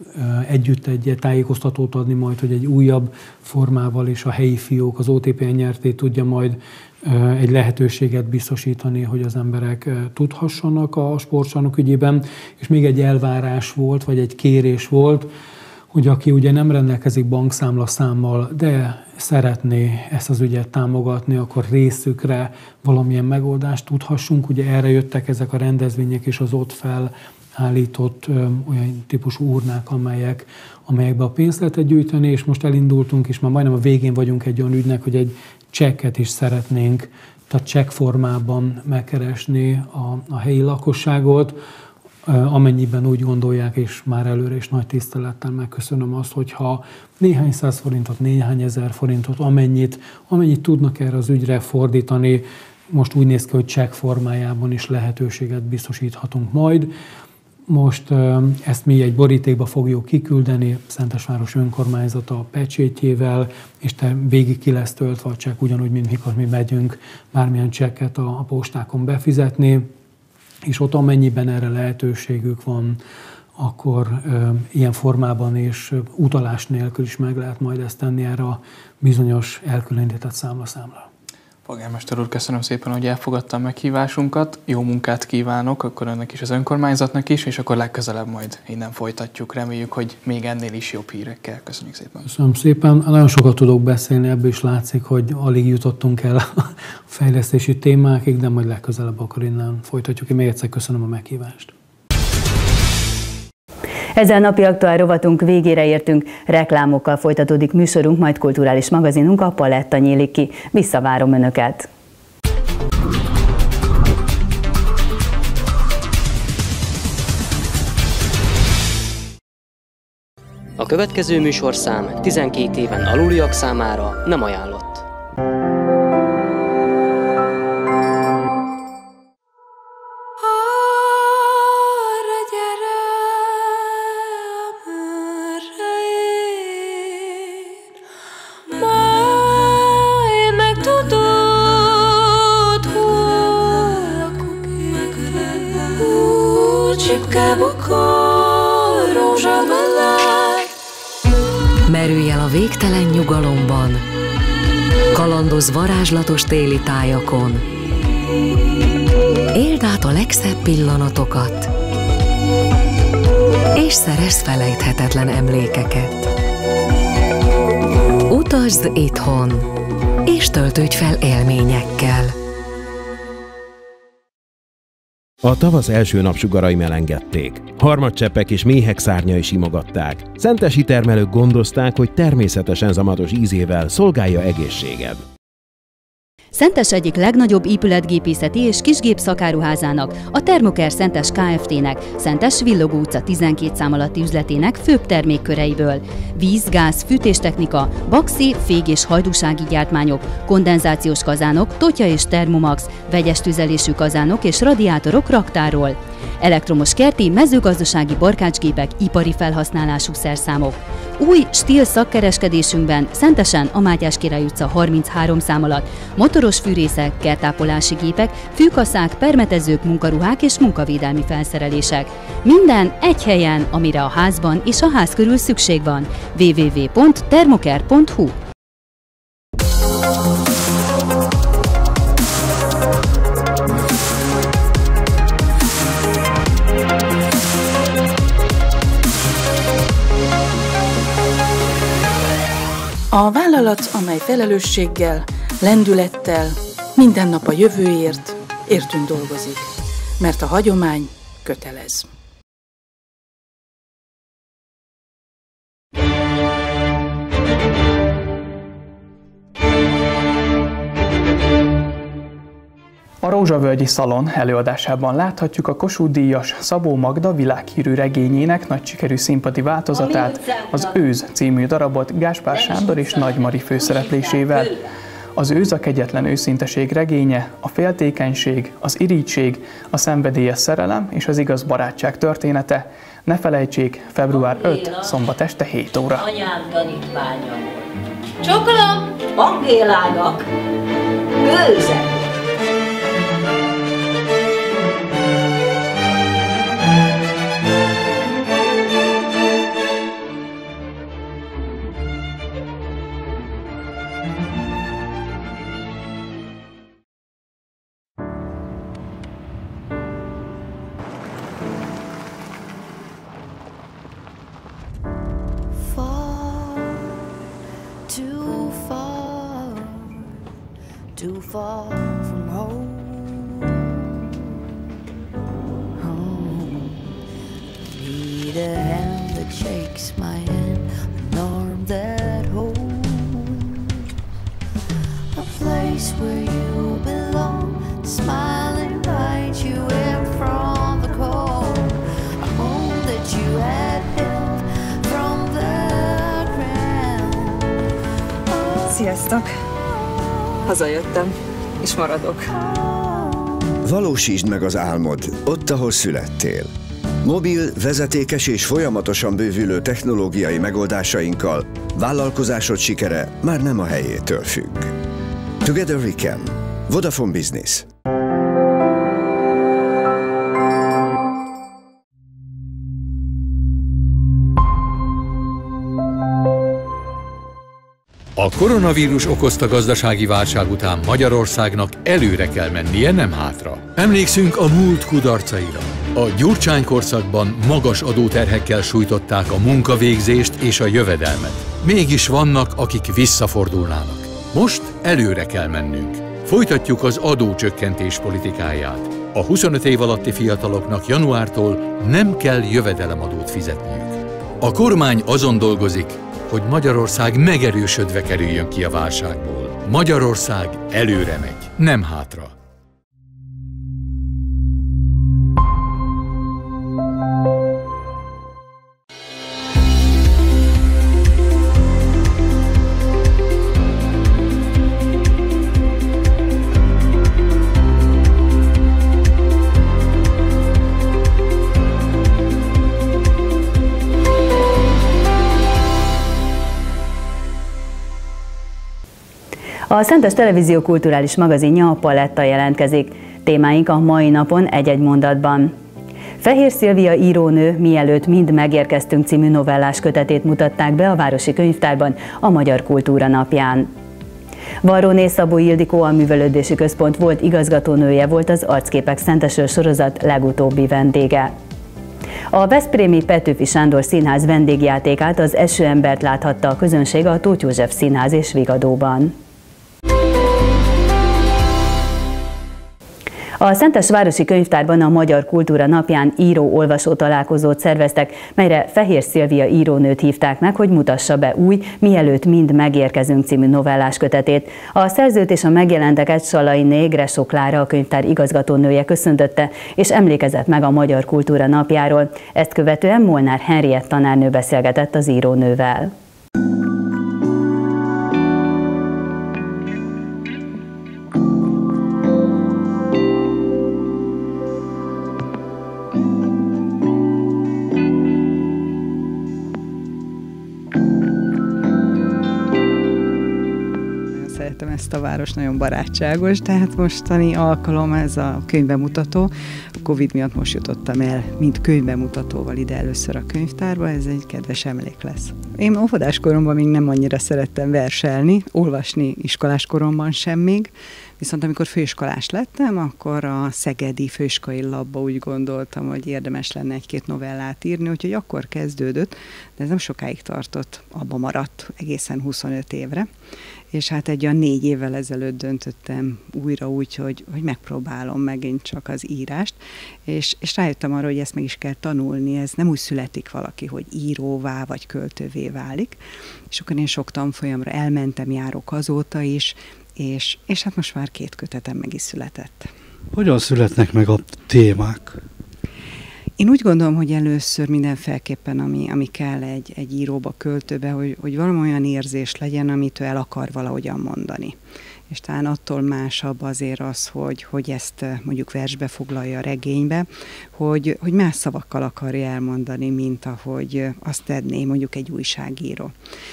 együtt egy tájékoztatót adni majd, hogy egy újabb formával és a helyi fiók, az o té pé en er té tudja majd egy lehetőséget biztosítani, hogy az emberek tudhassanak a sportcsarnok ügyében, és még egy elvárás volt, vagy egy kérés volt, hogy aki ugye nem rendelkezik bankszámlaszámmal, de szeretné ezt az ügyet támogatni, akkor részükre valamilyen megoldást tudhassunk. Ugye erre jöttek ezek a rendezvények és az ott felállított ö, olyan típusú urnák, amelyek, amelyekbe a pénzt lehetett gyűjteni, és most elindultunk, és már majdnem a végén vagyunk egy olyan ügynek, hogy egy csekket is szeretnénk, tehát csekk formában megkeresni a, a helyi lakosságot, amennyiben úgy gondolják, és már előre is nagy tisztelettel megköszönöm azt, hogyha néhány száz forintot, néhány ezer forintot, amennyit, amennyit tudnak erre az ügyre fordítani, most úgy néz ki, hogy csekk formájában is lehetőséget biztosíthatunk majd. Most ezt mi egy borítékba fogjuk kiküldeni, Szentesváros önkormányzata pecsétjével, és te végig ki lesz töltve a csekk, ugyanúgy, mint mikor mi megyünk bármilyen csekket a, a postákon befizetni, és ott amennyiben erre lehetőségük van, akkor ö, ilyen formában és utalás nélkül is meg lehet majd ezt tenni erre a bizonyos elkülönített számlaszámra. Polgármester úr, köszönöm szépen, hogy elfogadta a meghívásunkat. Jó munkát kívánok, akkor önnek is, az önkormányzatnak is, és akkor legközelebb majd innen folytatjuk. Reméljük, hogy még ennél is jobb hírekkel. Köszönjük szépen. Köszönöm szépen. Nagyon sokat tudok beszélni, ebből is látszik, hogy alig jutottunk el a fejlesztési témákig, de majd legközelebb akkor innen folytatjuk. Én még egyszer köszönöm a meghívást. Ezzel napi aktuál rovatunk végére értünk, reklámokkal folytatódik műsorunk, majd kulturális magazinunk, a Paletta nyílik ki. Visszavárom Önöket! A következő műsorszám tizenkét éven aluliak számára nem ajánlott. Merülj el a végtelen nyugalomban, kalandozz varázslatos téli tájakon, éld át a legszebb pillanatokat, és szerezz felejthetetlen emlékeket. Utazz itthon, és töltődj fel élményekkel. A tavasz első napsugarai melengedték. Harmadcseppek és méhek szárnyai simogatták. Szentesi termelők gondozták, hogy természetesen zamatos ízével szolgálja egészséged. Szentes egyik legnagyobb épületgépészeti és kisgép szakáruházának, a Thermoker Szentes Kft-nek, Szentes Villogó utca tizenkét szám alatti üzletének főbb termékköreiből. Víz, gáz, fűtéstechnika, baxi, fég- és hajdúsági gyártmányok, kondenzációs kazánok, totya és termomax, vegyes tüzelésű kazánok és radiátorok raktáról. Elektromos kerti, mezőgazdasági barkácsgépek, ipari felhasználású szerszámok. Új stíl szakkereskedésünkben Szentesen a Mátyás Király utca harminchárom szám alatt motoros fűrészek, kertápolási gépek, fűkaszák, permetezők, munkaruhák és munkavédelmi felszerelések. Minden egy helyen, amire a házban és a ház körül szükség van. double-u double-u double-u pont thermoker pont hu A vállalat, amely felelősséggel, lendülettel, minden nap a jövőért, értünk dolgozik, mert a hagyomány kötelez. A Rózsavölgyi Szalon előadásában láthatjuk a Kossuth-díjas Szabó Magda világhírű regényének nagy sikerű színpadi változatát, az Őz című darabot Gáspár Sándor és Nagy Mari főszereplésével. Az Őz a kegyetlen őszinteség regénye, a féltékenység, az irigység, a szenvedélyes szerelem és az igaz barátság története. Ne felejtsék, február ötödike, szombat este hét óra. Anyám tanítványa volt. Csokolom! Angélának gőze! far from home. Home. Need a hand that shakes my hand, an arm that holds, a place where you belong, smiling right you in from the cold, a home that you had built from the ground. Oh. Sziasztok! Hazajöttem, és maradok. Valósítsd meg az álmod ott, ahol születtél. Mobil, vezetékes és folyamatosan bővülő technológiai megoldásainkkal vállalkozásod sikere már nem a helyétől függ. Together we can. Vodafone Business. A koronavírus okozta gazdasági válság után Magyarországnak előre kell mennie, nem hátra. Emlékszünk a múlt kudarcaira. A Gyurcsány korszakban magas adóterhekkel sújtották a munkavégzést és a jövedelmet. Mégis vannak, akik visszafordulnának. Most előre kell mennünk. Folytatjuk az adócsökkentés politikáját. A huszonöt év alatti fiataloknak januártól nem kell jövedelemadót fizetniük. A kormány azon dolgozik, hogy Magyarország megerősödve kerüljön ki a válságból. Magyarország előre megy, nem hátra. A Szentes Televízió kulturális magazinja a Paletta jelentkezik. Témáink a mai napon egy-egy mondatban. Fehér Szilvia írónő Mielőtt mind megérkeztünk című novellás kötetét mutatták be a Városi Könyvtárban a Magyar Kultúra napján. Varróné Szabó Ildikó, a Művelődési Központ volt igazgatónője volt az Arcképek Szentesről sorozat legutóbbi vendége. A veszprémi Petőfi Sándor Színház vendégjátékát, az Esőembert láthatta a közönség a Tóth József Színház és Vigadóban. A Szentes Városi Könyvtárban a Magyar Kultúra napján író-olvasó találkozót szerveztek, melyre Fehér Szilvia írónőt hívták meg, hogy mutassa be új Mielőtt mind megérkezünk című novellás kötetét. A szerzőt és a megjelenteket Salainé Gresó Klára, a könyvtár igazgatónője köszöntötte, és emlékezett meg a Magyar Kultúra napjáról. Ezt követően Molnár Henriett tanárnő beszélgetett az írónővel. Ezt a város nagyon barátságos, tehát mostani alkalom ez a könyvbemutató. A Covid miatt most jutottam el, mint könyvbemutatóval ide először a könyvtárba, ez egy kedves emlék lesz. Én óvodás koromban még nem annyira szerettem verselni, olvasni iskolás koromban sem még, viszont amikor főiskolás lettem, akkor a Szegedi Főiskolai Labba úgy gondoltam, hogy érdemes lenne egy-két novellát írni, úgyhogy akkor kezdődött, de ez nem sokáig tartott, abba maradt egészen huszonöt évre. És hát egy olyan négy évvel ezelőtt döntöttem újra úgy, hogy, hogy megpróbálom megint csak az írást, és, és rájöttem arra, hogy ezt meg is kell tanulni, ez nem úgy születik valaki, hogy íróvá vagy költővé válik, és akkor én sok tanfolyamra elmentem, járok azóta is, és, és hát most már két kötetem meg is született. Hogyan születnek meg a témák? Én úgy gondolom, hogy először mindenféleképpen, ami, ami kell egy, egy íróba, költőbe, hogy, hogy valami olyan érzés legyen, amit ő el akar valahogyan mondani. És talán attól másabb azért az, hogy, hogy ezt mondjuk versbe foglalja a regénybe, hogy, hogy más szavakkal akarja elmondani, mint ahogy azt tenné mondjuk egy újságíró.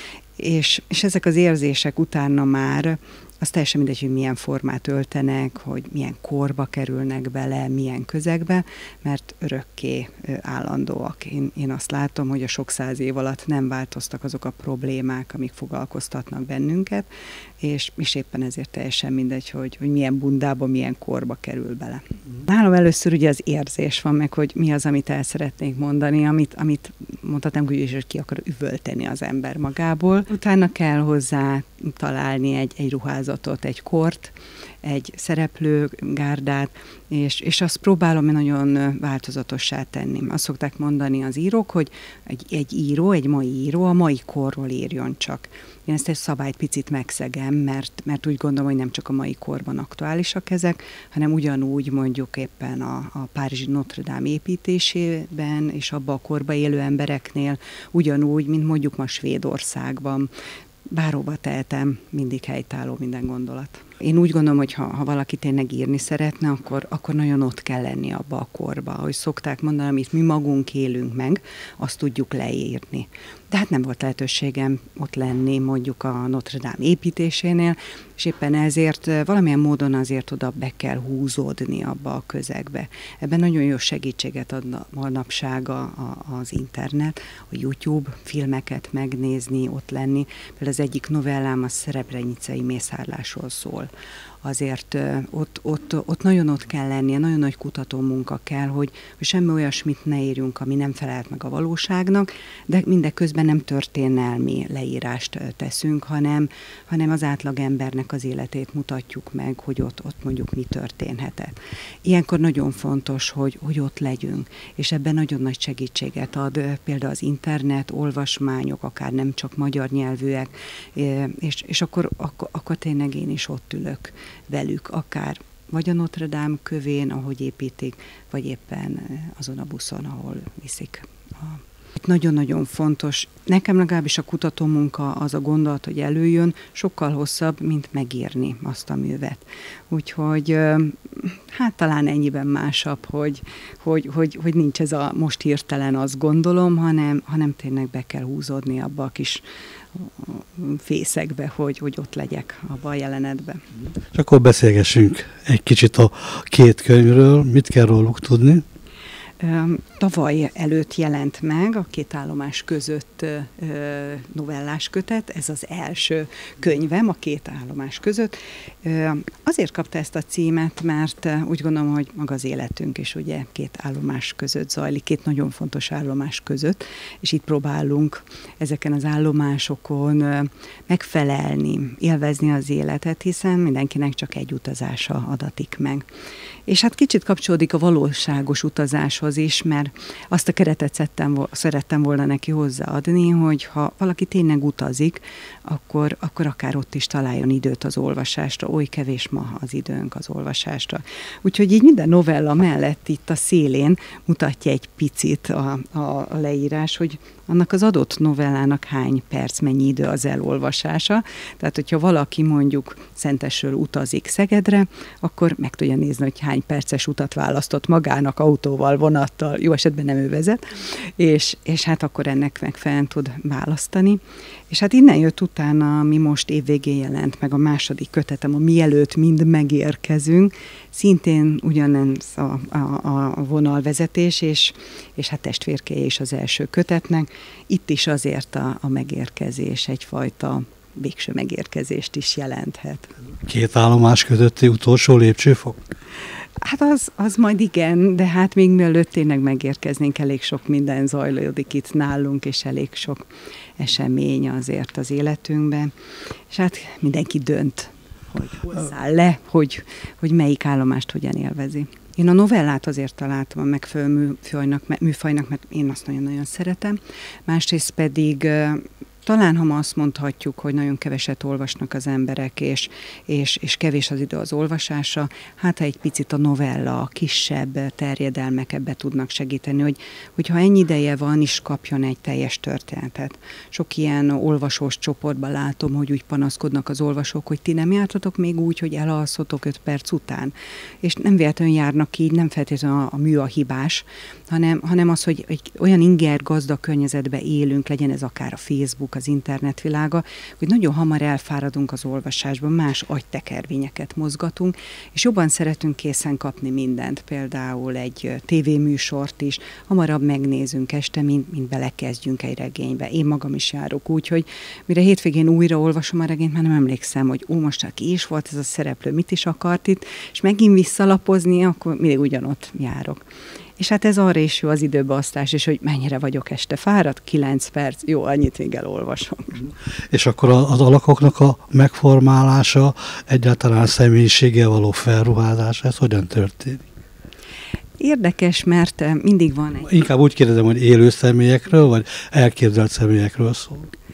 És, és ezek az érzések utána már az teljesen mindegy, hogy milyen formát öltenek, hogy milyen korba kerülnek bele, milyen közegbe, mert örökké állandóak. Én, én azt látom, hogy a sok száz év alatt nem változtak azok a problémák, amik foglalkoztatnak bennünket, és, és éppen ezért teljesen mindegy, hogy, hogy milyen bundába, milyen korba kerül bele. Nálam először ugye az érzés van meg, hogy mi az, amit el szeretnék mondani, amit, amit mondhatnám, hogy, hogy ki akar üvölteni az ember magából. Utána kell hozzá találni egy, egy ruházat sorozatot, egy kort, egy szereplőgárdát, és, és azt próbálom nagyon változatossá tenni. Azt szokták mondani az írók, hogy egy, egy író, egy mai író a mai korról írjon csak. Én ezt egy szabályt picit megszegem, mert, mert úgy gondolom, hogy nem csak a mai korban aktuálisak ezek, hanem ugyanúgy mondjuk éppen a, a párizsi Notre Dame építésében és abban a korban élő embereknél, ugyanúgy, mint mondjuk ma Svédországban. Bárhova tehetem, mindig helytálló minden gondolat. Én úgy gondolom, hogy ha, ha valaki tényleg írni szeretne, akkor, akkor nagyon ott kell lenni abba a korba. Ahogy szokták mondani, amit mi magunk élünk meg, azt tudjuk leírni. De hát nem volt lehetőségem ott lenni mondjuk a Notre Dame építésénél, és éppen ezért valamilyen módon azért oda be kell húzódni abba a közegbe. Ebben nagyon jó segítséget ad manapság a, a, az internet, a YouTube, filmeket megnézni, ott lenni. Például az egyik novellám a Srebrenicai mészárlásról szól. Azért ott, ott, ott nagyon ott kell lennie, nagyon nagy kutatómunka kell, hogy, hogy semmi olyasmit ne írjunk, ami nem felelt meg a valóságnak, de mindeközben nem történelmi leírást teszünk, hanem, hanem az átlagembernek az életét mutatjuk meg, hogy ott, ott mondjuk mi történhetett. Ilyenkor nagyon fontos, hogy, hogy ott legyünk, és ebben nagyon nagy segítséget ad például az internet, olvasmányok, akár nem csak magyar nyelvűek, és, és akkor, akkor, akkor tényleg én is ott ülök velük, akár vagy a Notre Dame kövén, ahogy építik, vagy éppen azon a buszon, ahol viszik. Itt nagyon-nagyon fontos, nekem legalábbis a kutatómunka az a gondolat, hogy előjön, sokkal hosszabb, mint megírni azt a művet. Úgyhogy hát talán ennyiben másabb, hogy, hogy, hogy, hogy nincs ez a most hirtelen azt gondolom, hanem, hanem tényleg be kell húzódni abba a kis fészekbe, hogy, hogy ott legyek abba a jelenetbe. És akkor beszélgessünk egy kicsit a két könyvről, mit kell róluk tudni? Tavaly előtt jelent meg a Két állomás között novellás kötet, ez az első könyvem a Két állomás között. Azért kapta ezt a címet, mert úgy gondolom, hogy maga az életünk is ugye két állomás között zajlik, két nagyon fontos állomás között, és itt próbálunk ezeken az állomásokon megfelelni, élvezni az életet, hiszen mindenkinek csak egy utazása adatik meg. És hát kicsit kapcsolódik a valóságos utazáshoz is, mert azt a keretet szerettem, szerettem volna neki hozzáadni, hogy ha valaki tényleg utazik, akkor, akkor akár ott is találjon időt az olvasásra. Oly kevés ma az időnk az olvasásra. Úgyhogy így minden novella mellett itt a szélén mutatja egy picit a, a, a leírás, hogy annak az adott novellának hány perc, mennyi idő az elolvasása. Tehát, hogyha valaki mondjuk Szentesről utazik Szegedre, akkor meg tudja nézni, hogy hány perces utat választott magának, autóval, vonattal, jó esetben nem ő vezet, és, és hát akkor ennek megfelelően tud választani. És hát innen jött utána, mi most évvégén jelent meg a második kötetem, a Mielőtt mind megérkezünk, szintén ugyanez a, a, a vonalvezetés, és, és hát testvérkéje is az első kötetnek. Itt is azért a, a megérkezés egyfajta végső megérkezést is jelenthet. Két állomás közötti utolsó lépcsőfok? Hát az, az majd igen, de hát még mielőtt tényleg megérkeznénk, elég sok minden zajlódik itt nálunk, és elég sok esemény azért az életünkben. És hát mindenki dönt, hogy hozzá le, hogy, hogy melyik állomást hogyan élvezi. Én a novellát azért találtam a megfelelő műfajnak, műfajnak, mert én azt nagyon-nagyon szeretem. Másrészt pedig talán, ha ma azt mondhatjuk, hogy nagyon keveset olvasnak az emberek, és, és, és kevés az idő az olvasásra, hát ha egy picit a novella, a kisebb terjedelmek ebbe tudnak segíteni, hogy, hogyha ennyi ideje van, is kapjon egy teljes történetet. Sok ilyen olvasós csoportban látom, hogy úgy panaszkodnak az olvasók, hogy ti nem jártatok még úgy, hogy elalszotok öt perc után. És nem véletlenül járnak így, nem feltétlenül a, a mű a hibás, hanem, hanem az, hogy egy olyan inger gazdag környezetben élünk, legyen ez akár a Facebook, az internetvilága, hogy nagyon hamar elfáradunk az olvasásban, más agytekervényeket mozgatunk, és jobban szeretünk készen kapni mindent, például egy tévéműsort is, hamarabb megnézünk este, mint, mint belekezdjünk egy regénybe. Én magam is járok úgy, hogy mire hétvégén újra olvasom a regényt, már nem emlékszem, hogy ó, most ki is volt ez a szereplő, mit is akart itt, és megint visszalapozni, akkor mindig ugyanott járok. És hát ez arra is jó az időbeosztás, és hogy mennyire vagyok este fáradt, kilenc perc, jó, annyit még elolvasom. És akkor az alakoknak a megformálása, egyáltalán személyiséggel való felruházás, ez hogyan történik? Érdekes, mert mindig van egy... Inkább úgy kérdezem, hogy élő személyekről, vagy elképzelt személyekről szól?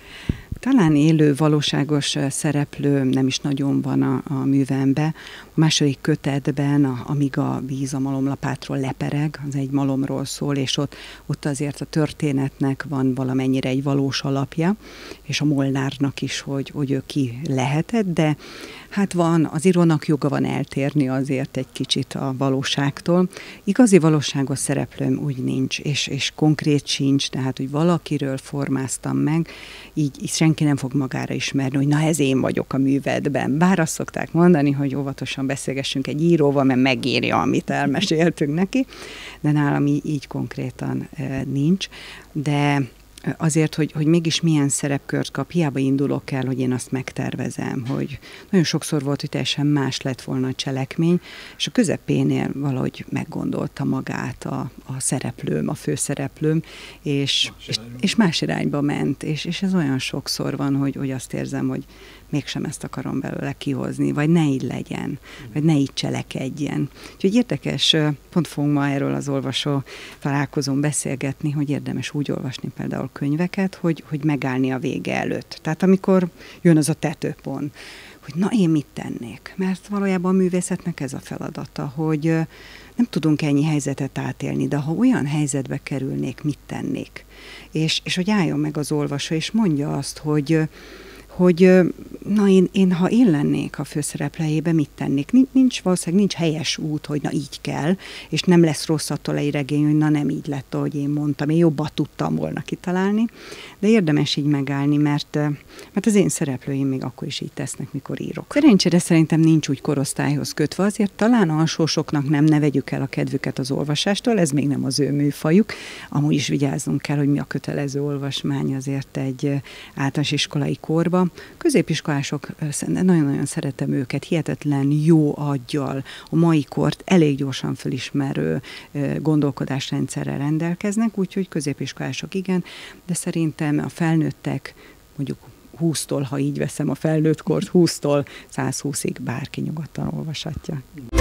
Talán élő, valóságos szereplő nem is nagyon van a, a művemben. A második kötetben, a, amíg a víz a malomlapátról lepereg, az egy malomról szól, és ott, ott azért a történetnek van valamennyire egy valós alapja, és a Molnárnak is, hogy, hogy ő ki lehetett, de hát van, az írónak joga van eltérni azért egy kicsit a valóságtól. Igazi valóságos szereplőm úgy nincs, és, és konkrét sincs, tehát hogy valakiről formáztam meg, így, így senki nem fog magára ismerni, hogy na ez én vagyok a művedben. Bár azt szokták mondani, hogy óvatosan beszélgessünk egy íróval, mert megírja, amit elmeséltünk neki, de nálam így, így konkrétan e, nincs. De azért, hogy, hogy mégis milyen szerepkört kap, hiába indulok el, hogy én azt megtervezem, hogy nagyon sokszor volt, hogy teljesen más lett volna a cselekmény, és a közepénél valahogy meggondolta magát a, a szereplőm, a főszereplőm, és, és, és más irányba ment, és, és ez olyan sokszor van, hogy, hogy azt érzem, hogy mégsem ezt akarom belőle kihozni, vagy ne így legyen, vagy ne így cselekedjen. Úgyhogy érdekes, pont fogunk ma erről az olvasó találkozón beszélgetni, hogy érdemes úgy olvasni például könyveket, hogy, hogy megállni a vége előtt. Tehát amikor jön az a tetőpont, hogy na én mit tennék? Mert valójában a művészetnek ez a feladata, hogy nem tudunk ennyi helyzetet átélni, de ha olyan helyzetbe kerülnék, mit tennék? És, és hogy álljon meg az olvasó, és mondja azt, hogy hogy na én, én, ha én lennék a főszereplejében, mit tennék? Nincs, valószínűleg nincs helyes út, hogy na így kell, és nem lesz rossz attól egy regény, hogy na nem így lett, ahogy én mondtam, én jobban tudtam volna kitalálni, de érdemes így megállni, mert, mert az én szereplőim még akkor is így tesznek, mikor írok. Szerencsére szerintem nincs úgy korosztályhoz kötve, azért talán alsósoknak nem, ne vegyük el a kedvüket az olvasástól, ez még nem az ő műfajuk, amúgy is vigyázzunk kell, hogy mi a kötelező olvasmány azért egy általános iskolai korban. Középiskolások, nagyon-nagyon szeretem őket, hihetetlen jó aggyal, a mai kort elég gyorsan felismerő gondolkodásrendszerrel rendelkeznek, úgyhogy középiskolások igen, de szerintem a felnőttek mondjuk húsztól, ha így veszem a felnőtt kort, húsztól százhúszig bárki nyugodtan olvashatja.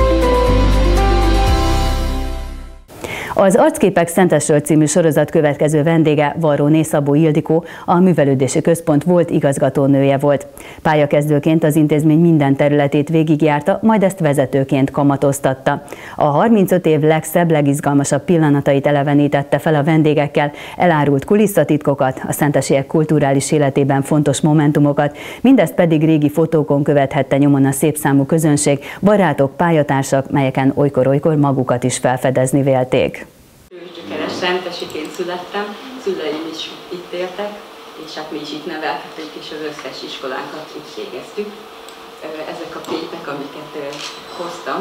Az Arcképek Szentesről című sorozat következő vendége Varróné Szabó Ildikó, a Művelődési Központ volt igazgatónője volt. Pályakezdőként az intézmény minden területét végigjárta, majd ezt vezetőként kamatoztatta. A harmincöt év legszebb, legizgalmasabb pillanatait elevenítette fel a vendégekkel, elárult kulisszatitkokat, a szentesiek kulturális életében fontos momentumokat, mindezt pedig régi fotókon követhette nyomon a szépszámú közönség, barátok, pályatársak, melyeken olykor-olykor magukat is felfedezni vélték. Ősgyökeres szentesiként születtem, szüleim is itt éltek, és hát mi is itt nevelkedtünk, és az összes iskolánkat itt végeztük. Ezek a képek, amiket hoztam,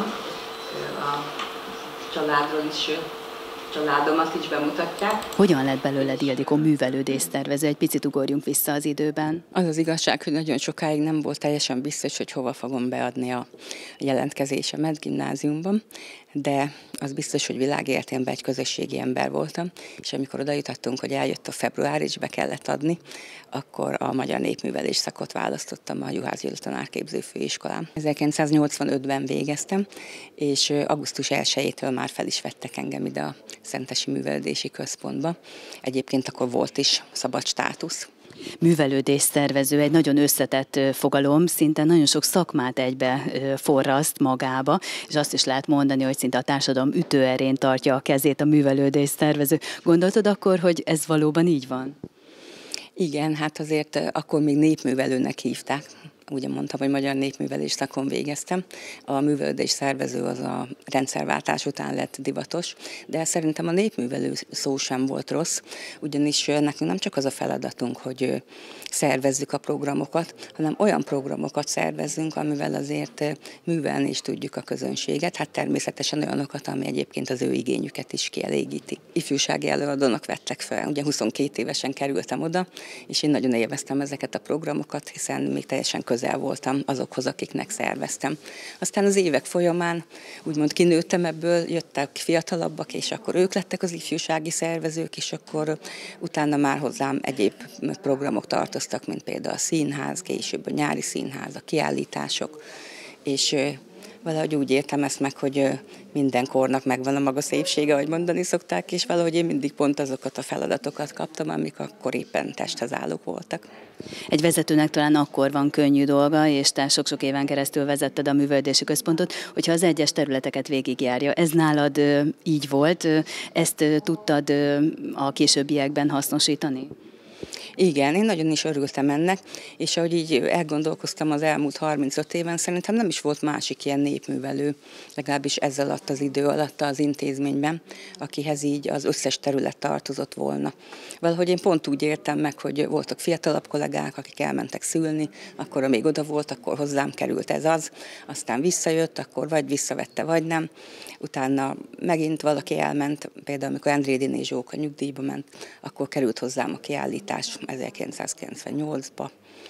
a családról is, családomat is bemutatják. Hogyan lett belőled, Ildikó, művelődésztervező? Egy picit ugorjunk vissza az időben. Az az igazság, hogy nagyon sokáig nem volt teljesen biztos, hogy hova fogom beadni a jelentkezésemet gimnáziumban, de az biztos, hogy világéletemben egy közösségi ember voltam, és amikor oda jutottunk, hogy eljött a február, és be kellett adni, akkor a magyar népművelés szakot választottam a Juhász Gyula Tanárképző Főiskolán. ezerkilencszáznyolcvanötben végeztem, és augusztus elsejétől már fel is vettek engem ide a Szentesi Művelődési Központba. Egyébként akkor volt is szabad státusz. Művelődésztervező egy nagyon összetett fogalom, szinte nagyon sok szakmát egybe forraszt magába, és azt is lehet mondani, hogy szinte a társadalom ütőerén tartja a kezét a művelődésztervező. Gondoltad akkor, hogy ez valóban így van? Igen, hát azért akkor még népművelőnek hívták. Ugye mondtam, hogy magyar népművelés szakon végeztem. A művelődés szervező az a rendszerváltás után lett divatos, de szerintem a népművelő szó sem volt rossz, ugyanis nekünk nem csak az a feladatunk, hogy szervezzük a programokat, hanem olyan programokat szervezzünk, amivel azért művelni is tudjuk a közönséget, hát természetesen olyanokat, ami egyébként az ő igényüket is kielégíti. Ifjúsági előadónak vettek fel, ugye huszonkét évesen kerültem oda, és én nagyon élveztem ezeket a programokat, hiszen még teljesen közel voltam azokhoz, akiknek szerveztem. Aztán az évek folyamán úgymond kinőttem ebből, jöttek fiatalabbak, és akkor ők lettek az ifjúsági szervezők, és akkor utána már hozzám egyéb programok tartoztak, mint például a színház, később a nyári színház, a kiállítások, és valahogy úgy értem ezt meg, hogy minden kornak megvan a maga szépsége, ahogy mondani szokták, és valahogy én mindig pont azokat a feladatokat kaptam, amik akkor éppen testhez állók voltak. Egy vezetőnek talán akkor van könnyű dolga, és te sok-sok éven keresztül vezetted a művelődési központot, hogyha az egyes területeket végigjárja. Ez nálad így volt, ezt tudtad a későbbiekben hasznosítani? Igen, én nagyon is örültem ennek, és ahogy így elgondolkoztam az elmúlt harmincöt éven, szerintem nem is volt másik ilyen népművelő, legalábbis ez alatt az idő alatt az intézményben, akihez így az összes terület tartozott volna. Valahogy én pont úgy értem meg, hogy voltak fiatalabb kollégák, akik elmentek szülni, akkor még oda volt, akkor hozzám került ez az, aztán visszajött, akkor vagy visszavette, vagy nem. Utána megint valaki elment, például amikor Endrédiné Zsóka nyugdíjba ment, akkor került hozzám a kiállítás ezerkilencszázkilencvennyolcba,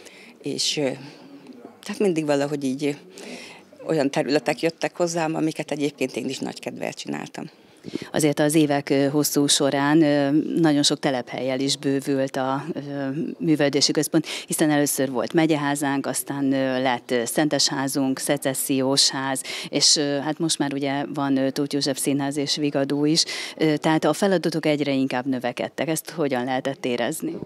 és tehát mindig valahogy így olyan területek jöttek hozzám, amiket egyébként én is nagy kedvel csináltam. Azért az évek hosszú során nagyon sok telephelyel is bővült a művelődési központ, hiszen először volt megyeházánk, aztán lett Szentesházunk, Szecessziós ház, és hát most már ugye van Tóth József Színház és Vigadó is, tehát a feladatok egyre inkább növekedtek. Ezt hogyan lehetett érezni?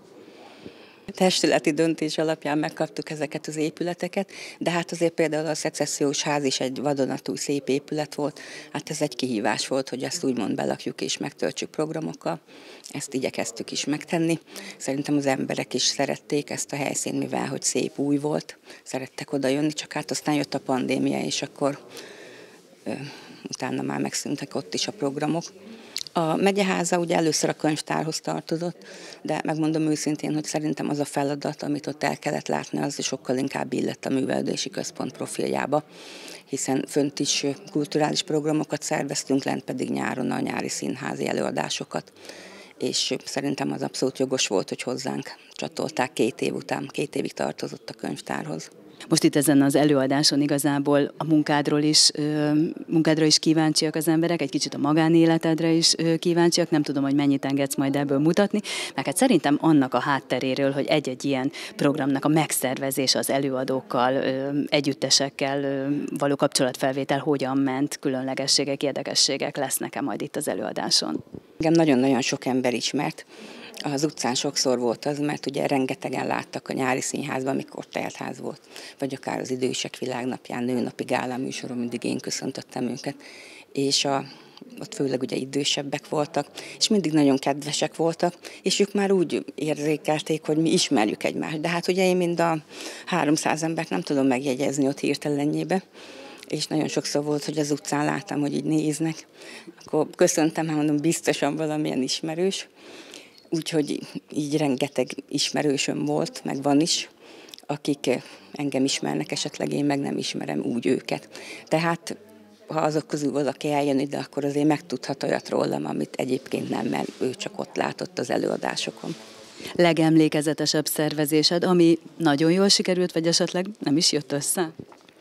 Testületi döntés alapján megkaptuk ezeket az épületeket, de hát azért például a Szecessziós ház is egy vadonatúj szép épület volt, hát ez egy kihívás volt, hogy ezt úgymond belakjuk és megtöltsük programokkal, ezt igyekeztük is megtenni. Szerintem az emberek is szerették ezt a helyszínt, mivel hogy szép új volt, szerettek oda jönni, csak hát aztán jött a pandémia, és akkor ö, utána már megszűntek ott is a programok. A megyeháza ugye először a könyvtárhoz tartozott, de megmondom őszintén, hogy szerintem az a feladat, amit ott el kellett látni, az sokkal inkább illett a művelődési központ profiljába, hiszen fönt is kulturális programokat szerveztünk, lent pedig nyáron a nyári színházi előadásokat, és szerintem az abszolút jogos volt, hogy hozzánk csatolták két év után, két évig tartozott a könyvtárhoz. Most itt ezen az előadáson igazából a munkádról is, munkádra is kíváncsiak az emberek, egy kicsit a magánéletedre is kíváncsiak, nem tudom, hogy mennyit engedsz majd ebből mutatni, mert hát szerintem annak a hátteréről, hogy egy-egy ilyen programnak a megszervezése az előadókkal, együttesekkel való kapcsolatfelvétel hogyan ment, különlegességek, érdekességek lesznek-e majd itt az előadáson? Igen, nagyon-nagyon sok ember ismert. Az utcán sokszor volt az, mert ugye rengetegen láttak a nyári színházban, amikor teltház volt, vagy akár az idősek világnapján, nőnapi gáláműsoron mindig én köszöntöttem őket, és a, ott főleg ugye idősebbek voltak, és mindig nagyon kedvesek voltak, és ők már úgy érzékelték, hogy mi ismerjük egymást, de hát ugye én mind a háromszáz embert nem tudom megjegyezni ott hirtelenjébe, és nagyon sokszor volt, hogy az utcán láttam, hogy így néznek, akkor köszöntem, hát mondom, biztosan valamilyen ismerős. Úgyhogy így rengeteg ismerősöm volt, meg van is, akik engem ismernek, esetleg én meg nem ismerem úgy őket. Tehát ha azok közül valaki eljön ide, akkor azért megtudhat olyat rólam, amit egyébként nem, mert ő csak ott látott az előadásokon. Legemlékezetesebb szervezésed, ami nagyon jól sikerült, vagy esetleg nem is jött össze?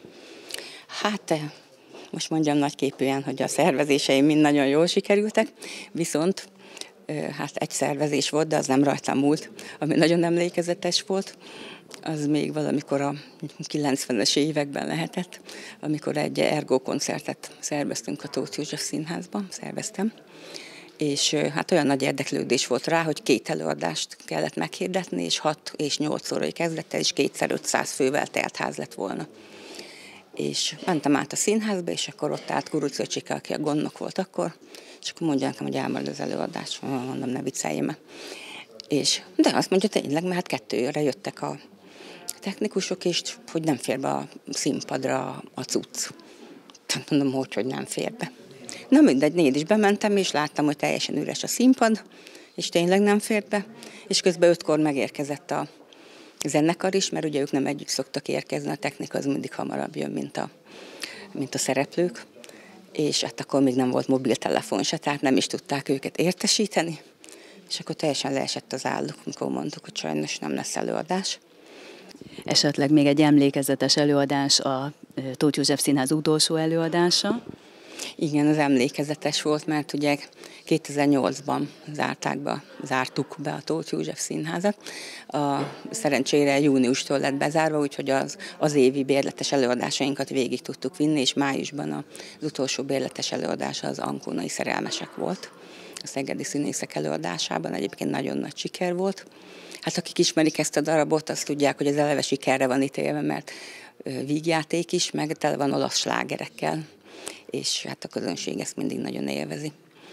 Hát most mondjam nagyképűen, hogy a szervezéseim mind nagyon jól sikerültek, viszont hát egy szervezés volt, de az nem rajtam múlt, ami nagyon emlékezetes volt. Az még valamikor a kilencvenes években lehetett, amikor egy ergo koncertet szerveztünk a Tóth József Színházban, szerveztem. És hát olyan nagy érdeklődés volt rá, hogy két előadást kellett meghirdetni, és hat és nyolc órai kezdett el, és kétszer ötszáz fővel telt ház lett volna. És mentem át a színházba, és akkor ott állt Kuruc öcsike, aki a gondnok volt akkor, és akkor mondja nekem, hogy elmarad az előadás. Mondom, ne vicceljél meg. És, de azt mondja tényleg, mert hát kettőre jöttek a technikusok, és hogy nem fér be a színpadra a cucc. Tehát mondom, hogy, hogy nem fér be. Na mindegy, én is bementem, és láttam, hogy teljesen üres a színpad, és tényleg nem fért be, és közben ötkor megérkezett a zenekar is, mert ugye ők nem együtt szoktak érkezni, a technika az mindig hamarabb jön, mint a, mint a szereplők, és hát akkor még nem volt mobiltelefon se, tehát nem is tudták őket értesíteni, és akkor teljesen leesett az álluk, amikor mondtuk, hogy sajnos nem lesz előadás. Esetleg még egy emlékezetes előadás, a Tóth József Színház utolsó előadása? Igen, az emlékezetes volt, mert ugye kétezer-nyolcban zárták be, zártuk be a Tóth József Színházat. A, szerencsére júniustól lett bezárva, úgyhogy az, az évi bérletes előadásainkat végig tudtuk vinni, és májusban az utolsó bérletes előadása az Ankónai Szerelmesek volt. A szegedi színészek előadásában egyébként nagyon nagy siker volt. Hát akik ismerik ezt a darabot, azt tudják, hogy az eleve sikerre van ítélve, mert vígjáték is, meg tele van olasz slágerekkel, és hát a közönség ezt mindig nagyon élvezi.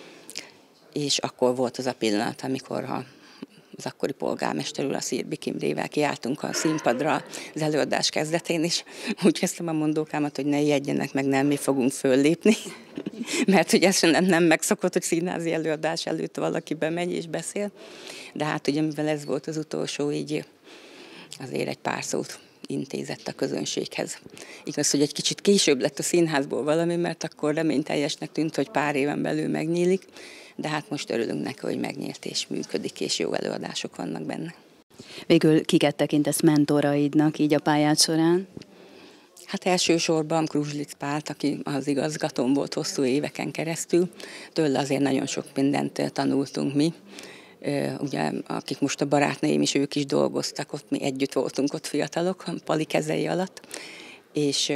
És akkor volt az a pillanat, amikor ha az akkori polgármester úr, a Szirbi Imrével kiálltunk a színpadra az előadás kezdetén, és úgy kezdtem a mondókámat, hogy ne ijedjenek meg, nem mi fogunk föllépni, mert ugye ez nem, nem megszokott, hogy színházi előadás előtt valaki bemegy és beszél, de hát ugye mivel ez volt az utolsó, így azért egy pár szót intézett a közönséghez. Igaz, hogy egy kicsit később lett a színházból valami, mert akkor reményteljesnek tűnt, hogy pár éven belül megnyílik, de hát most örülünk neki, hogy megnyílt és működik, és jó előadások vannak benne. Végül kiket tekintesz mentoraidnak így a pályád során? Hát elsősorban Kruzslic Pált, aki az igazgatóm volt hosszú éveken keresztül. Tőle azért nagyon sok mindent tanultunk mi. Ugye, akik most a barátnőim is, ők is dolgoztak ott, mi együtt voltunk ott fiatalok, Pali kezei alatt, és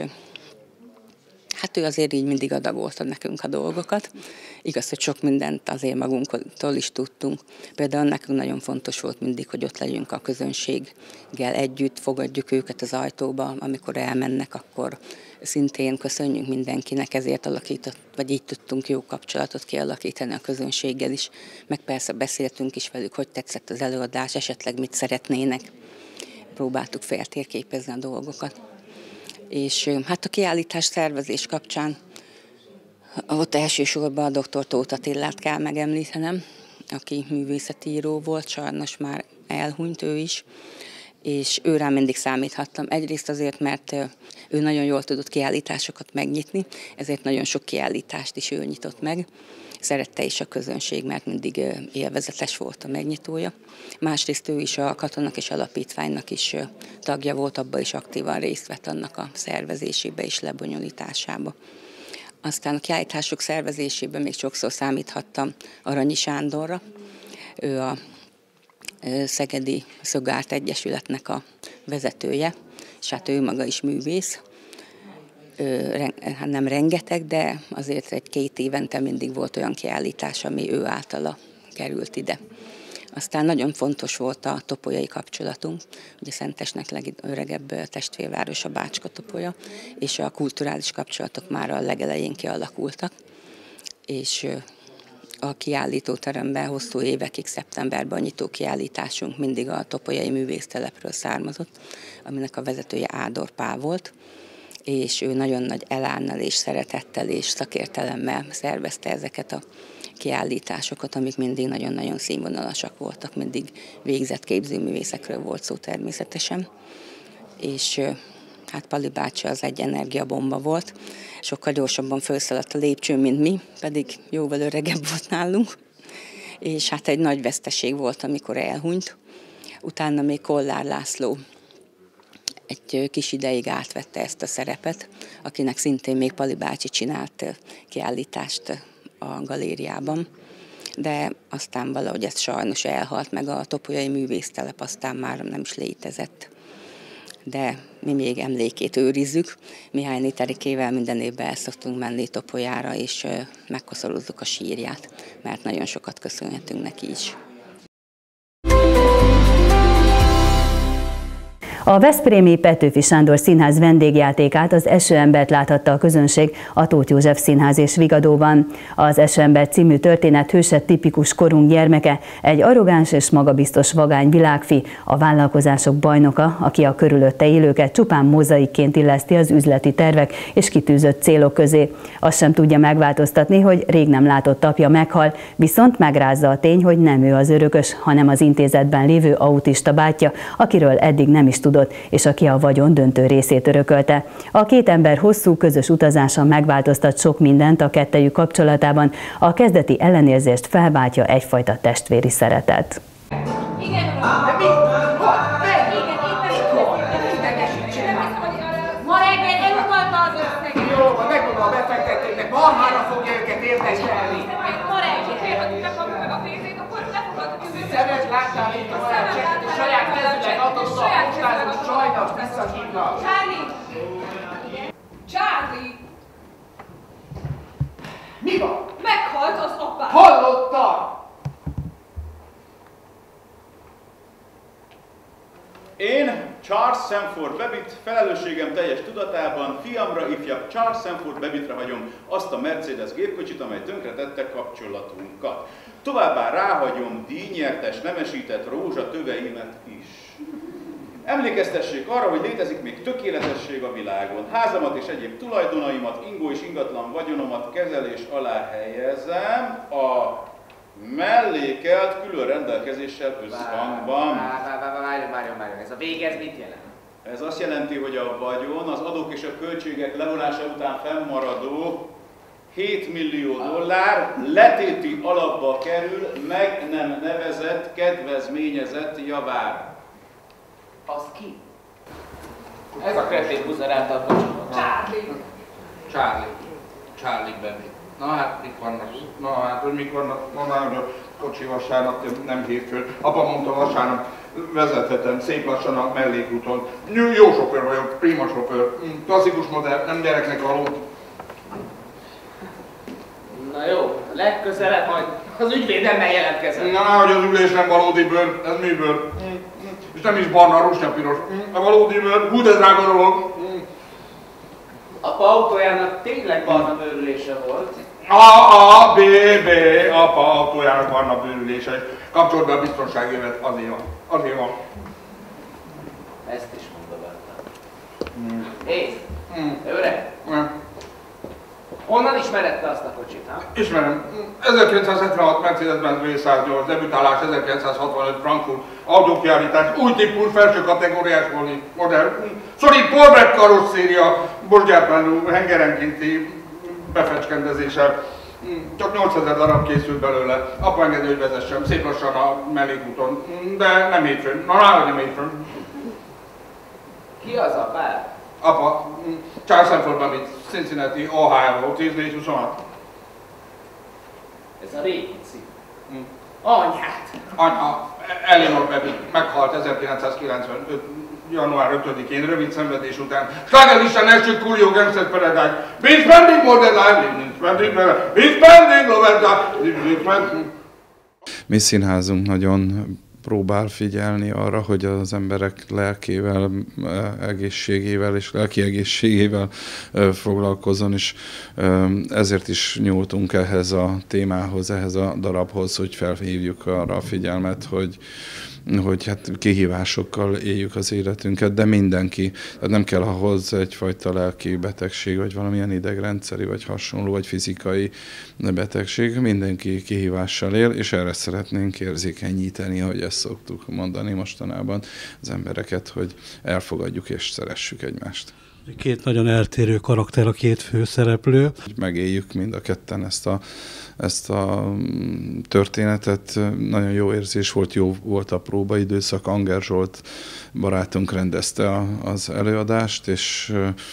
hát ő azért így mindig adagolta nekünk a dolgokat. Igaz, hogy sok mindent azért magunktól is tudtunk. Például nekünk nagyon fontos volt mindig, hogy ott legyünk a közönséggel együtt, fogadjuk őket az ajtóba, amikor elmennek, akkor szintén köszönjünk mindenkinek, ezért alakított, vagy így tudtunk jó kapcsolatot kialakítani a közönséggel is. Meg persze beszéltünk is velük, hogy tetszett az előadás, esetleg mit szeretnének. Próbáltuk feltérképezni a dolgokat. És hát a kiállítás szervezés kapcsán ott elsősorban a doktor Tóth Attilát kell megemlítenem, aki művészetíró volt, sajnos már elhunyt ő is, és őrá mindig számíthattam. Egyrészt azért, mert ő nagyon jól tudott kiállításokat megnyitni, ezért nagyon sok kiállítást is ő nyitott meg. Szerette is a közönség, mert mindig élvezetes volt a megnyitója. Másrészt ő is a Katonak és Alapítványnak is tagja volt, abban is aktívan részt vett annak a szervezésébe és lebonyolításába. Aztán a kiállítások szervezésében még sokszor számíthattam Aranyi Sándorra. Ő a Szegedi Szögárt Egyesületnek a vezetője, és hát ő maga is művész. Hát nem rengeteg, de azért egy-két évente mindig volt olyan kiállítás, ami ő általa került ide. Aztán nagyon fontos volt a topolyai kapcsolatunk, ugye Szentesnek legöregebb testvérváros a Bácska-Topolya, és a kulturális kapcsolatok már a legelején kialakultak, és a kiállítóteremben hosszú évekig szeptemberben a nyitó kiállításunk mindig a topolyai művésztelepről származott, aminek a vezetője Ádor Pál volt, és ő nagyon nagy elánnal és szeretettel és szakértelemmel szervezte ezeket a kiállításokat, amik mindig nagyon-nagyon színvonalasak voltak, mindig végzett képzőművészekről volt szó természetesen. És hát Pali bácsi az egy energiabomba volt, sokkal gyorsabban felszaladt a lépcsőn, mint mi, pedig jóval öregebb volt nálunk, és hát egy nagy veszteség volt, amikor elhunyt. Utána még Kollár László egy kis ideig átvette ezt a szerepet, akinek szintén még Pali bácsi csinált kiállítást a galériában, de aztán valahogy ez sajnos elhalt, meg a topolyai művésztelep aztán már nem is létezett. De mi még emlékét őrizzük. Mihály Niterikével minden évben el szoktunk menni Topolyára, és megkoszorozzuk a sírját, mert nagyon sokat köszönhetünk neki is. A veszprémi Petőfi Sándor Színház vendégjátékát, az Esőembert láthatta a közönség a Tóth József Színház és Vigadóban. Az Esőember című történet hőse tipikus korunk gyermeke, egy arrogáns és magabiztos vagány világfi, a vállalkozások bajnoka, aki a körülötte élőket csupán mozaikként illeszti az üzleti tervek és kitűzött célok közé. Azt sem tudja megváltoztatni, hogy rég nem látott apja meghal, viszont megrázza a tény, hogy nem ő az örökös, hanem az intézetben lévő autista bátyja, akiről eddig nem is tudott, és aki a vagyon döntő részét örökölte. A két ember hosszú közös utazása megváltoztat sok mindent a kettejük kapcsolatában, a kezdeti ellenérzést felváltja egyfajta testvéri szeretet. Igen, egy Charlie! Ma reggel kérhetünk megkapni meg a pénzét, akkor lefogadhatjuk őket. Szemet láttál itt a barátságot, és saját kezüleg adott a postázott csajnak visszahívnak. Charlie! Charlie! Mi van? Meghalt az apám! Hallottam! Én, Charles Sanford Babbitt, felelősségem teljes tudatában fiamra, ifjabb Charles Sanford Babbitre hagyom azt a Mercedes gépkocsit, amely tönkretette kapcsolatunkat. Továbbá ráhagyom díjnyertes, nemesített rózsa töveimet is. Emlékeztessék arra, hogy létezik még tökéletesség a világon. Házamat és egyéb tulajdonaimat, ingó és ingatlan vagyonomat kezelés alá helyezem a mellékelt külön rendelkezéssel összhangban. Várjon, várjon, várjon, ez a vége, ez mit jelent? Ez azt jelenti, hogy a vagyon az adók és a költségek levonása után fennmaradó hét millió dollár letéti alapba kerül meg nem nevezett kedvezményezett javára. Az ki? Ez a kretén buzerálta a kocsiban. Charlie! Charlie. Charlie Babbitt. Na hát, mik vannak? Na hát, hogy mik vannak? Mondanám, hogy a kocsi vasárnap, nem hétfőn. Apa mondta, vasárnap vezethetem szép lassan a mellékúton. Jó sofőr vagyok, prima sofőr. Klasszikus modell, nem gyereknek való. Na jó, legközelebb majd az ügyvédemmel jelentkezem. Na, hogy az ülés nem valódi bőr, ez mi bőr? És nem is barna, rusnyapiros. A valódi bőr, hú de drága dolog. Apa autójának tényleg barna bőrülése volt. A, A, B, B, apa autójának barna bőrülése. Kapcsolt be a biztonságévet, azért van. Azért van. Ezt is mondogattam. Mm. Hé, mm. öreg! Mm. Honnan ismered te azt a kocsit, ha? Ismerem. ezerkilencszázhetvenhat Mercedes-Benz V száznyolc, debütálás ezerkilencszázhatvanöt Frankfurt, autókiállítás, új típus, felső kategóriás modell, szolid Paulbrek karosszéria, bosgyártmányú, hengerenkénti befecskendezéssel. Csak nyolcezer darab készült belőle. Apa engedi, hogy vezessem, szép lassan a mellékúton, de nem hétfőn. Na, nála nem hétfőn. Ki az apád? Apa, Charles Sanford Babbitt, Cincinnati, Ohio, tíz négy huszonhat. Ez a régi cím. Mm. Anyát! Anya, Eleanor Babbitt meghalt ezerkilencszázkilencvenöt. január ötödikén, rövid szenvedés után. Schlagerlisten első Coolio Gangster Paradise. Be spending more than I live, spending more than Be spending over the... Mi színházunk nagyon próbál figyelni arra, hogy az emberek lelkével, egészségével és lelki egészségével foglalkozzon, és ezért is nyúltunk ehhez a témához, ehhez a darabhoz, hogy felhívjuk arra a figyelmet, hogy hogy hát kihívásokkal éljük az életünket, de mindenki, tehát nem kell ahhoz egyfajta lelki betegség, vagy valamilyen idegrendszeri, vagy hasonló, vagy fizikai betegség, mindenki kihívással él, és erre szeretnénk érzékenyíteni, ahogy ezt szoktuk mondani mostanában az embereket, hogy elfogadjuk és szeressük egymást. Két nagyon eltérő karakter a két főszereplő. Megéljük mind a ketten ezt a, ezt a történetet. Nagyon jó érzés volt, jó volt a próbaidőszak. Anger Zsolt barátunk rendezte a, az előadást, és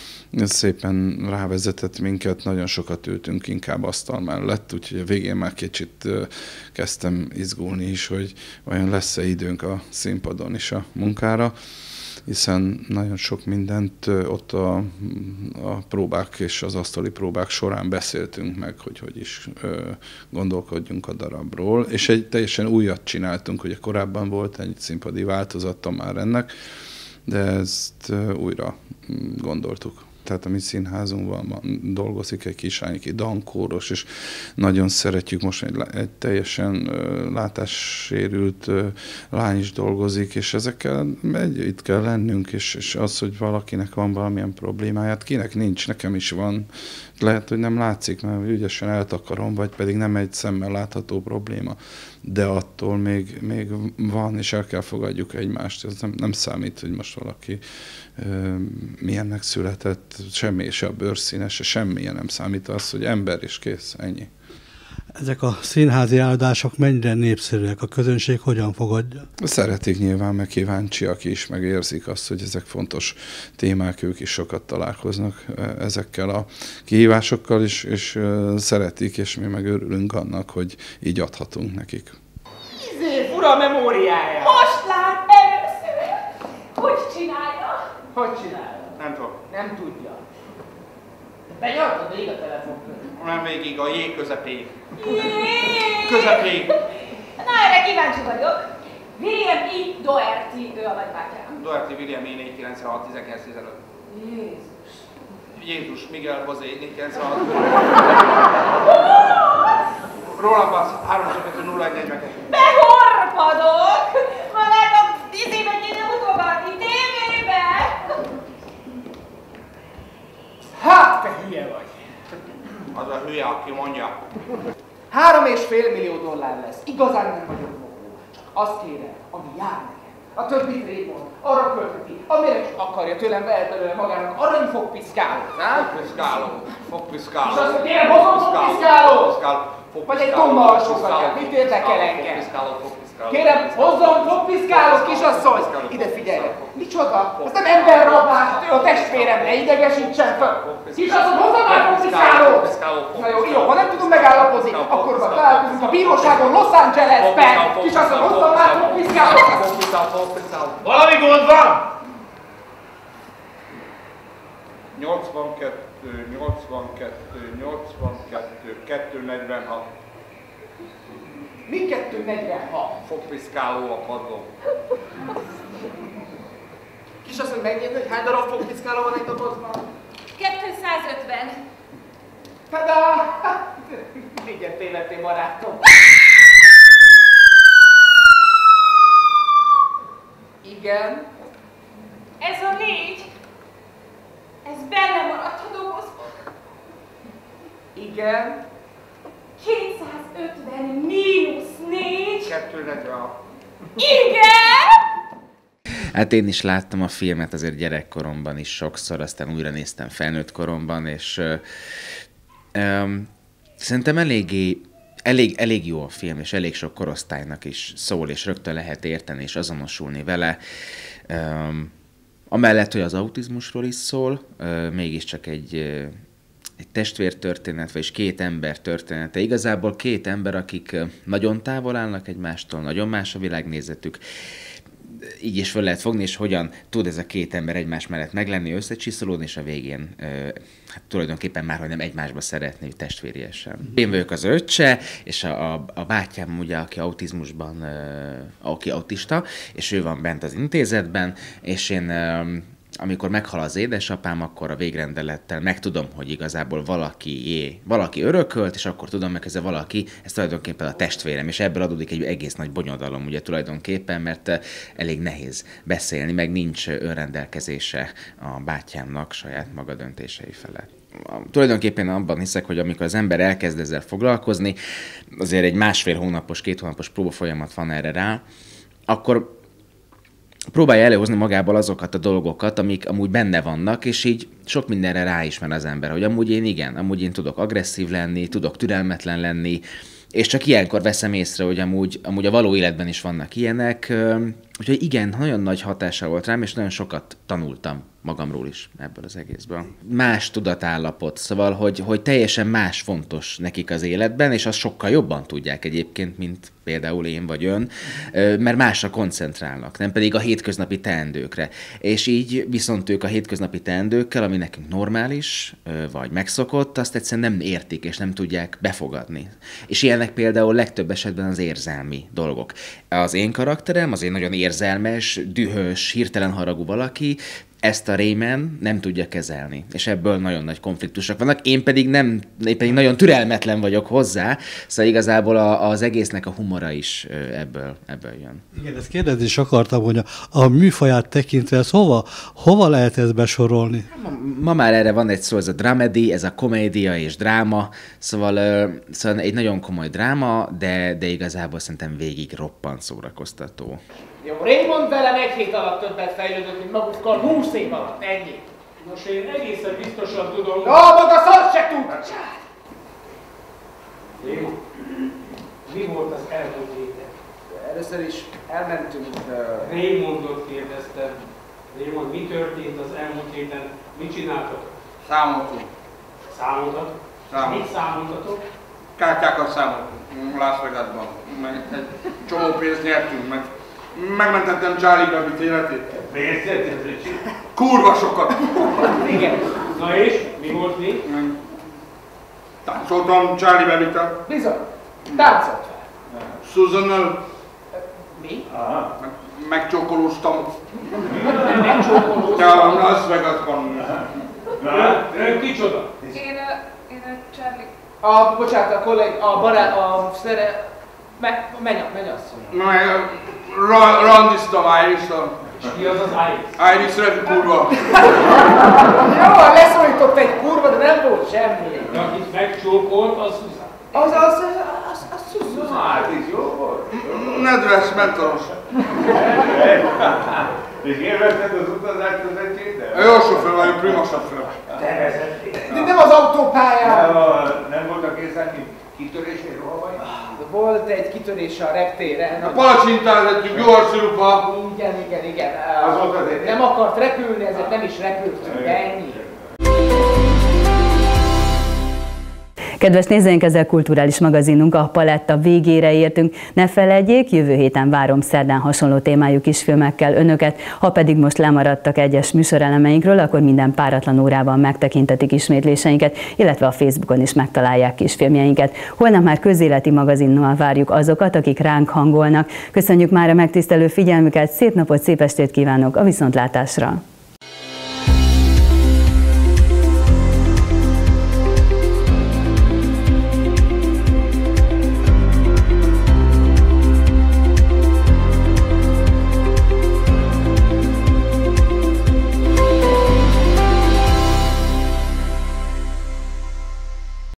szépen rávezetett minket, nagyon sokat ültünk inkább asztal mellett, úgyhogy a végén már kicsit kezdtem izgulni is, hogy vajon lesz-e időnk a színpadon is a munkára, hiszen nagyon sok mindent ott a, a próbák és az asztali próbák során beszéltünk meg, hogy hogy is ö, gondolkodjunk a darabról, és egy teljesen újat csináltunk, ugye korábban volt egy színpadi változata már ennek, de ezt ö, újra gondoltuk. Tehát a mi színházunkban dolgozik egy Kisányi dankóros, és nagyon szeretjük, most egy, egy teljesen uh, látássérült uh, lány is dolgozik, és ezekkel egy, itt kell lennünk, és, és az, hogy valakinek van valamilyen problémáját, kinek nincs, nekem is van, lehet, hogy nem látszik, mert ügyesen eltakarom, vagy pedig nem egy szemmel látható probléma, de attól még, még van, és el kell fogadjuk egymást. Ez nem, nem számít, hogy most valaki ö, milyennek született, semmi, se a bőrszíne, se semmilyen nem számít, az, hogy ember és kész, ennyi. Ezek a színházi előadások mennyire népszerűek? A közönség hogyan fogadja? Szeretik nyilván, meg kíváncsiak is, meg érzik azt, hogy ezek fontos témák, ők is sokat találkoznak ezekkel a kihívásokkal is, és szeretik, és mi meg örülünk annak, hogy így adhatunk nekik. Izé, fura memóriája! Most lát először! Hogy csinálja? Hogy csinálja? Nem tudom. Nem tudja. Benyaltad végig a telefon között? Nem végig, a jég közepéig. Jég! Közepéig. Na, erre kíváncsi vagyok. William E. Doherty, ő a nagybátyám. Doherty William E. négy kilencvenhat tizenkilenc tizenöt. Jézus. Jézus, Miguel José négy kilencvenhat. Roland Bass háromszázkettő nulla egy negyvenkettő. Behorpadok! Ma lehet a izébe kéne mutogatni, tévébe! Hát, te hülye vagy! Az a hülye, aki mondja. Három és fél millió dollár lesz. Igazán nem vagyok mogó. Csak azt kérem, ami jár nekem. A többit régmond, arra költeti, amire csak akarja tőlem vehet belőle magának arany fogpiszkálót, nem? Fogpiszkáló, fogpiszkáló. És azt, hogy kérem, hozom fogpiszkálót! Vagy egy tomma alsógatját, mit érdekel engem? Kérem, hozzon fogpiszkálót, kisasszony! Ide figyelj! Micsoda? Az nem emberrablás, a testvérem, ne idegesítsen fel! Kisasszony, hozzon már fogpiszkálót! Na jó, jó, ha nem tudunk megállapozni, akkor ma találkozunk a bíróságon Los Angelesben! Kisasszony, hozzon már fogpiszkálót! Valami gond van! nyolcvankettő, nyolcvankettő, nyolcvankettő, kettőszáznegyvenhat. Mi kettőszáznegyvenhat? Fogpiszkáló a padló. Kisasszony, megnézni, hogy hány darab fogpiszkáló van egy dobozban? kétszázötven. Tada! Négyet tévedtél, barátom. Igen. Ez a négy. Ez benne maradt a dobozban. Igen. kétszázötven mínusz négy. kettőszáznegyvenhat. Igen! Hát én is láttam a filmet azért gyerekkoromban is sokszor, aztán újra néztem felnőtt koromban, és ö, ö, szerintem eléggé, elég, elég jó a film, és elég sok korosztálynak is szól, és rögtön lehet érteni, és azonosulni vele. Ö, amellett, hogy az autizmusról is szól, ö, mégiscsak egy... Ö, egy testvértörténet, vagyis két ember története. Igazából két ember, akik nagyon távol állnak egymástól, nagyon más a világnézetük. Így is fel lehet fogni, és hogyan tud ez a két ember egymás mellett meglenni, összecsiszolódni, és a végén hát tulajdonképpen már, hogy nem egymásba szeretni testvériesen. Én vagyok az öccse, és a, a, a bátyám, ugye, aki autizmusban, aki autista, és ő van bent az intézetben, és én... amikor meghal az édesapám, akkor a végrendelettel megtudom, hogy igazából valaki, é, valaki örökölt, és akkor tudom meg, hogy ez valaki, ez tulajdonképpen a testvérem, és ebből adódik egy egész nagy bonyodalom, ugye tulajdonképpen, mert elég nehéz beszélni, meg nincs önrendelkezése a bátyámnak saját maga döntései felett. Tulajdonképpen abban hiszek, hogy amikor az ember elkezd ezzel foglalkozni, azért egy másfél hónapos, két hónapos próbafolyamat van erre rá, akkor próbálja előhozni magából azokat a dolgokat, amik amúgy benne vannak, és így sok mindenre ráismer az ember, hogy amúgy én igen, amúgy én tudok agresszív lenni, tudok türelmetlen lenni, és csak ilyenkor veszem észre, hogy amúgy, amúgy a való életben is vannak ilyenek, úgyhogy igen, nagyon nagy hatása volt rám, és nagyon sokat tanultam magamról is ebből az egészből. Más tudatállapot, szóval, hogy, hogy teljesen más fontos nekik az életben, és azt sokkal jobban tudják egyébként, mint például én vagy ön, mert másra koncentrálnak, nem pedig a hétköznapi teendőkre. És így viszont ők a hétköznapi teendőkkel, ami nekünk normális, vagy megszokott, azt egyszerűen nem értik, és nem tudják befogadni. És ilyenek például legtöbb esetben az érzelmi dolgok. Az én karakterem, az én nagyon érzelmes, dühös, hirtelen haragú valaki, ezt a Rayman nem tudja kezelni, és ebből nagyon nagy konfliktusok vannak. Én pedig nem, én pedig nagyon türelmetlen vagyok hozzá, szóval igazából a, az egésznek a humora is ebből, ebből jön. Igen, ezt kérdezni is akartam, hogy a, a műfaját tekintve, ez hova, hova lehet ezt besorolni? Ma, ma már erre van egy szó, ez a dramedy, ez a komédia és dráma, szóval, szóval egy nagyon komoly dráma, de, de igazából szerintem végig roppant szórakoztató. Jó, Raymond velem egy hét alatt többet fejlődött, mint magukkal húsz év alatt. Ennyi. Nos, én egészen biztosan tudom... Ja, maga szart se tud! Mi volt az elmúlt héten? Először is elmentünk... Uh... Raymondot kérdeztem. Raymond, mi történt az elmúlt héten? Mit csináltatok? Számoltunk. Számoltatok? Számoltunk. Mit számoltatok? Kártyákat számoltunk Las Vegasban. Meg egy csomó pénzt nyertünk, meg megmentettem Charlie Babbitt életét. Pénzt nyertünk? Kurva sokat! Igen. Na és? Mi volt még? Táncoltam Charlie Babbitt-tel. Bizony. Táncolt fel. Susan-nal. Mi? Aha. Meg, megcsókolóztam. Megcsókolóztam? Ja, Las Vegasban. Ön kicsoda? Én a, én a Charlie. A, bocsánat, a kollég, a barát, a szere, meg, menj, mennyasszony. Meg ra, randiztam Iris-tal. És ki az az Iris? Iris Red kurva. Jó, leszólított egy kurva, de nem volt semmi. De akit megcsókolt, az Susan. Az, az, az, az Susan. Hát, ez jó volt. Nedves, mentoros. És élvezted az utazást az egy héten? Jó sofőr vagyok, prima sofőr. Te vezettél. De nem az autópályán. Nem, nem voltak észre kitörés egy rohamai? Volt egy kitörés a reptéren. A palacsintázettünk, jó arszirupba. Igen, igen, igen. Az volt az egy. Nem akart repülni, ezért nem is repültünk, ennyi. Kedves nézőink, ezzel kulturális magazinunk a paletta végére értünk. Ne feledjék, jövő héten várom szerdán hasonló témájú kisfilmekkel önöket. Ha pedig most lemaradtak egyes műsorelemeinkről, akkor minden páratlan órában megtekintetik ismétléseinket, illetve a Facebookon is megtalálják kisfilmjeinket. Holnap már közéleti magazinnal várjuk azokat, akik ránk hangolnak. Köszönjük már a megtisztelő figyelmüket, szép napot, szép estét kívánok, a viszontlátásra!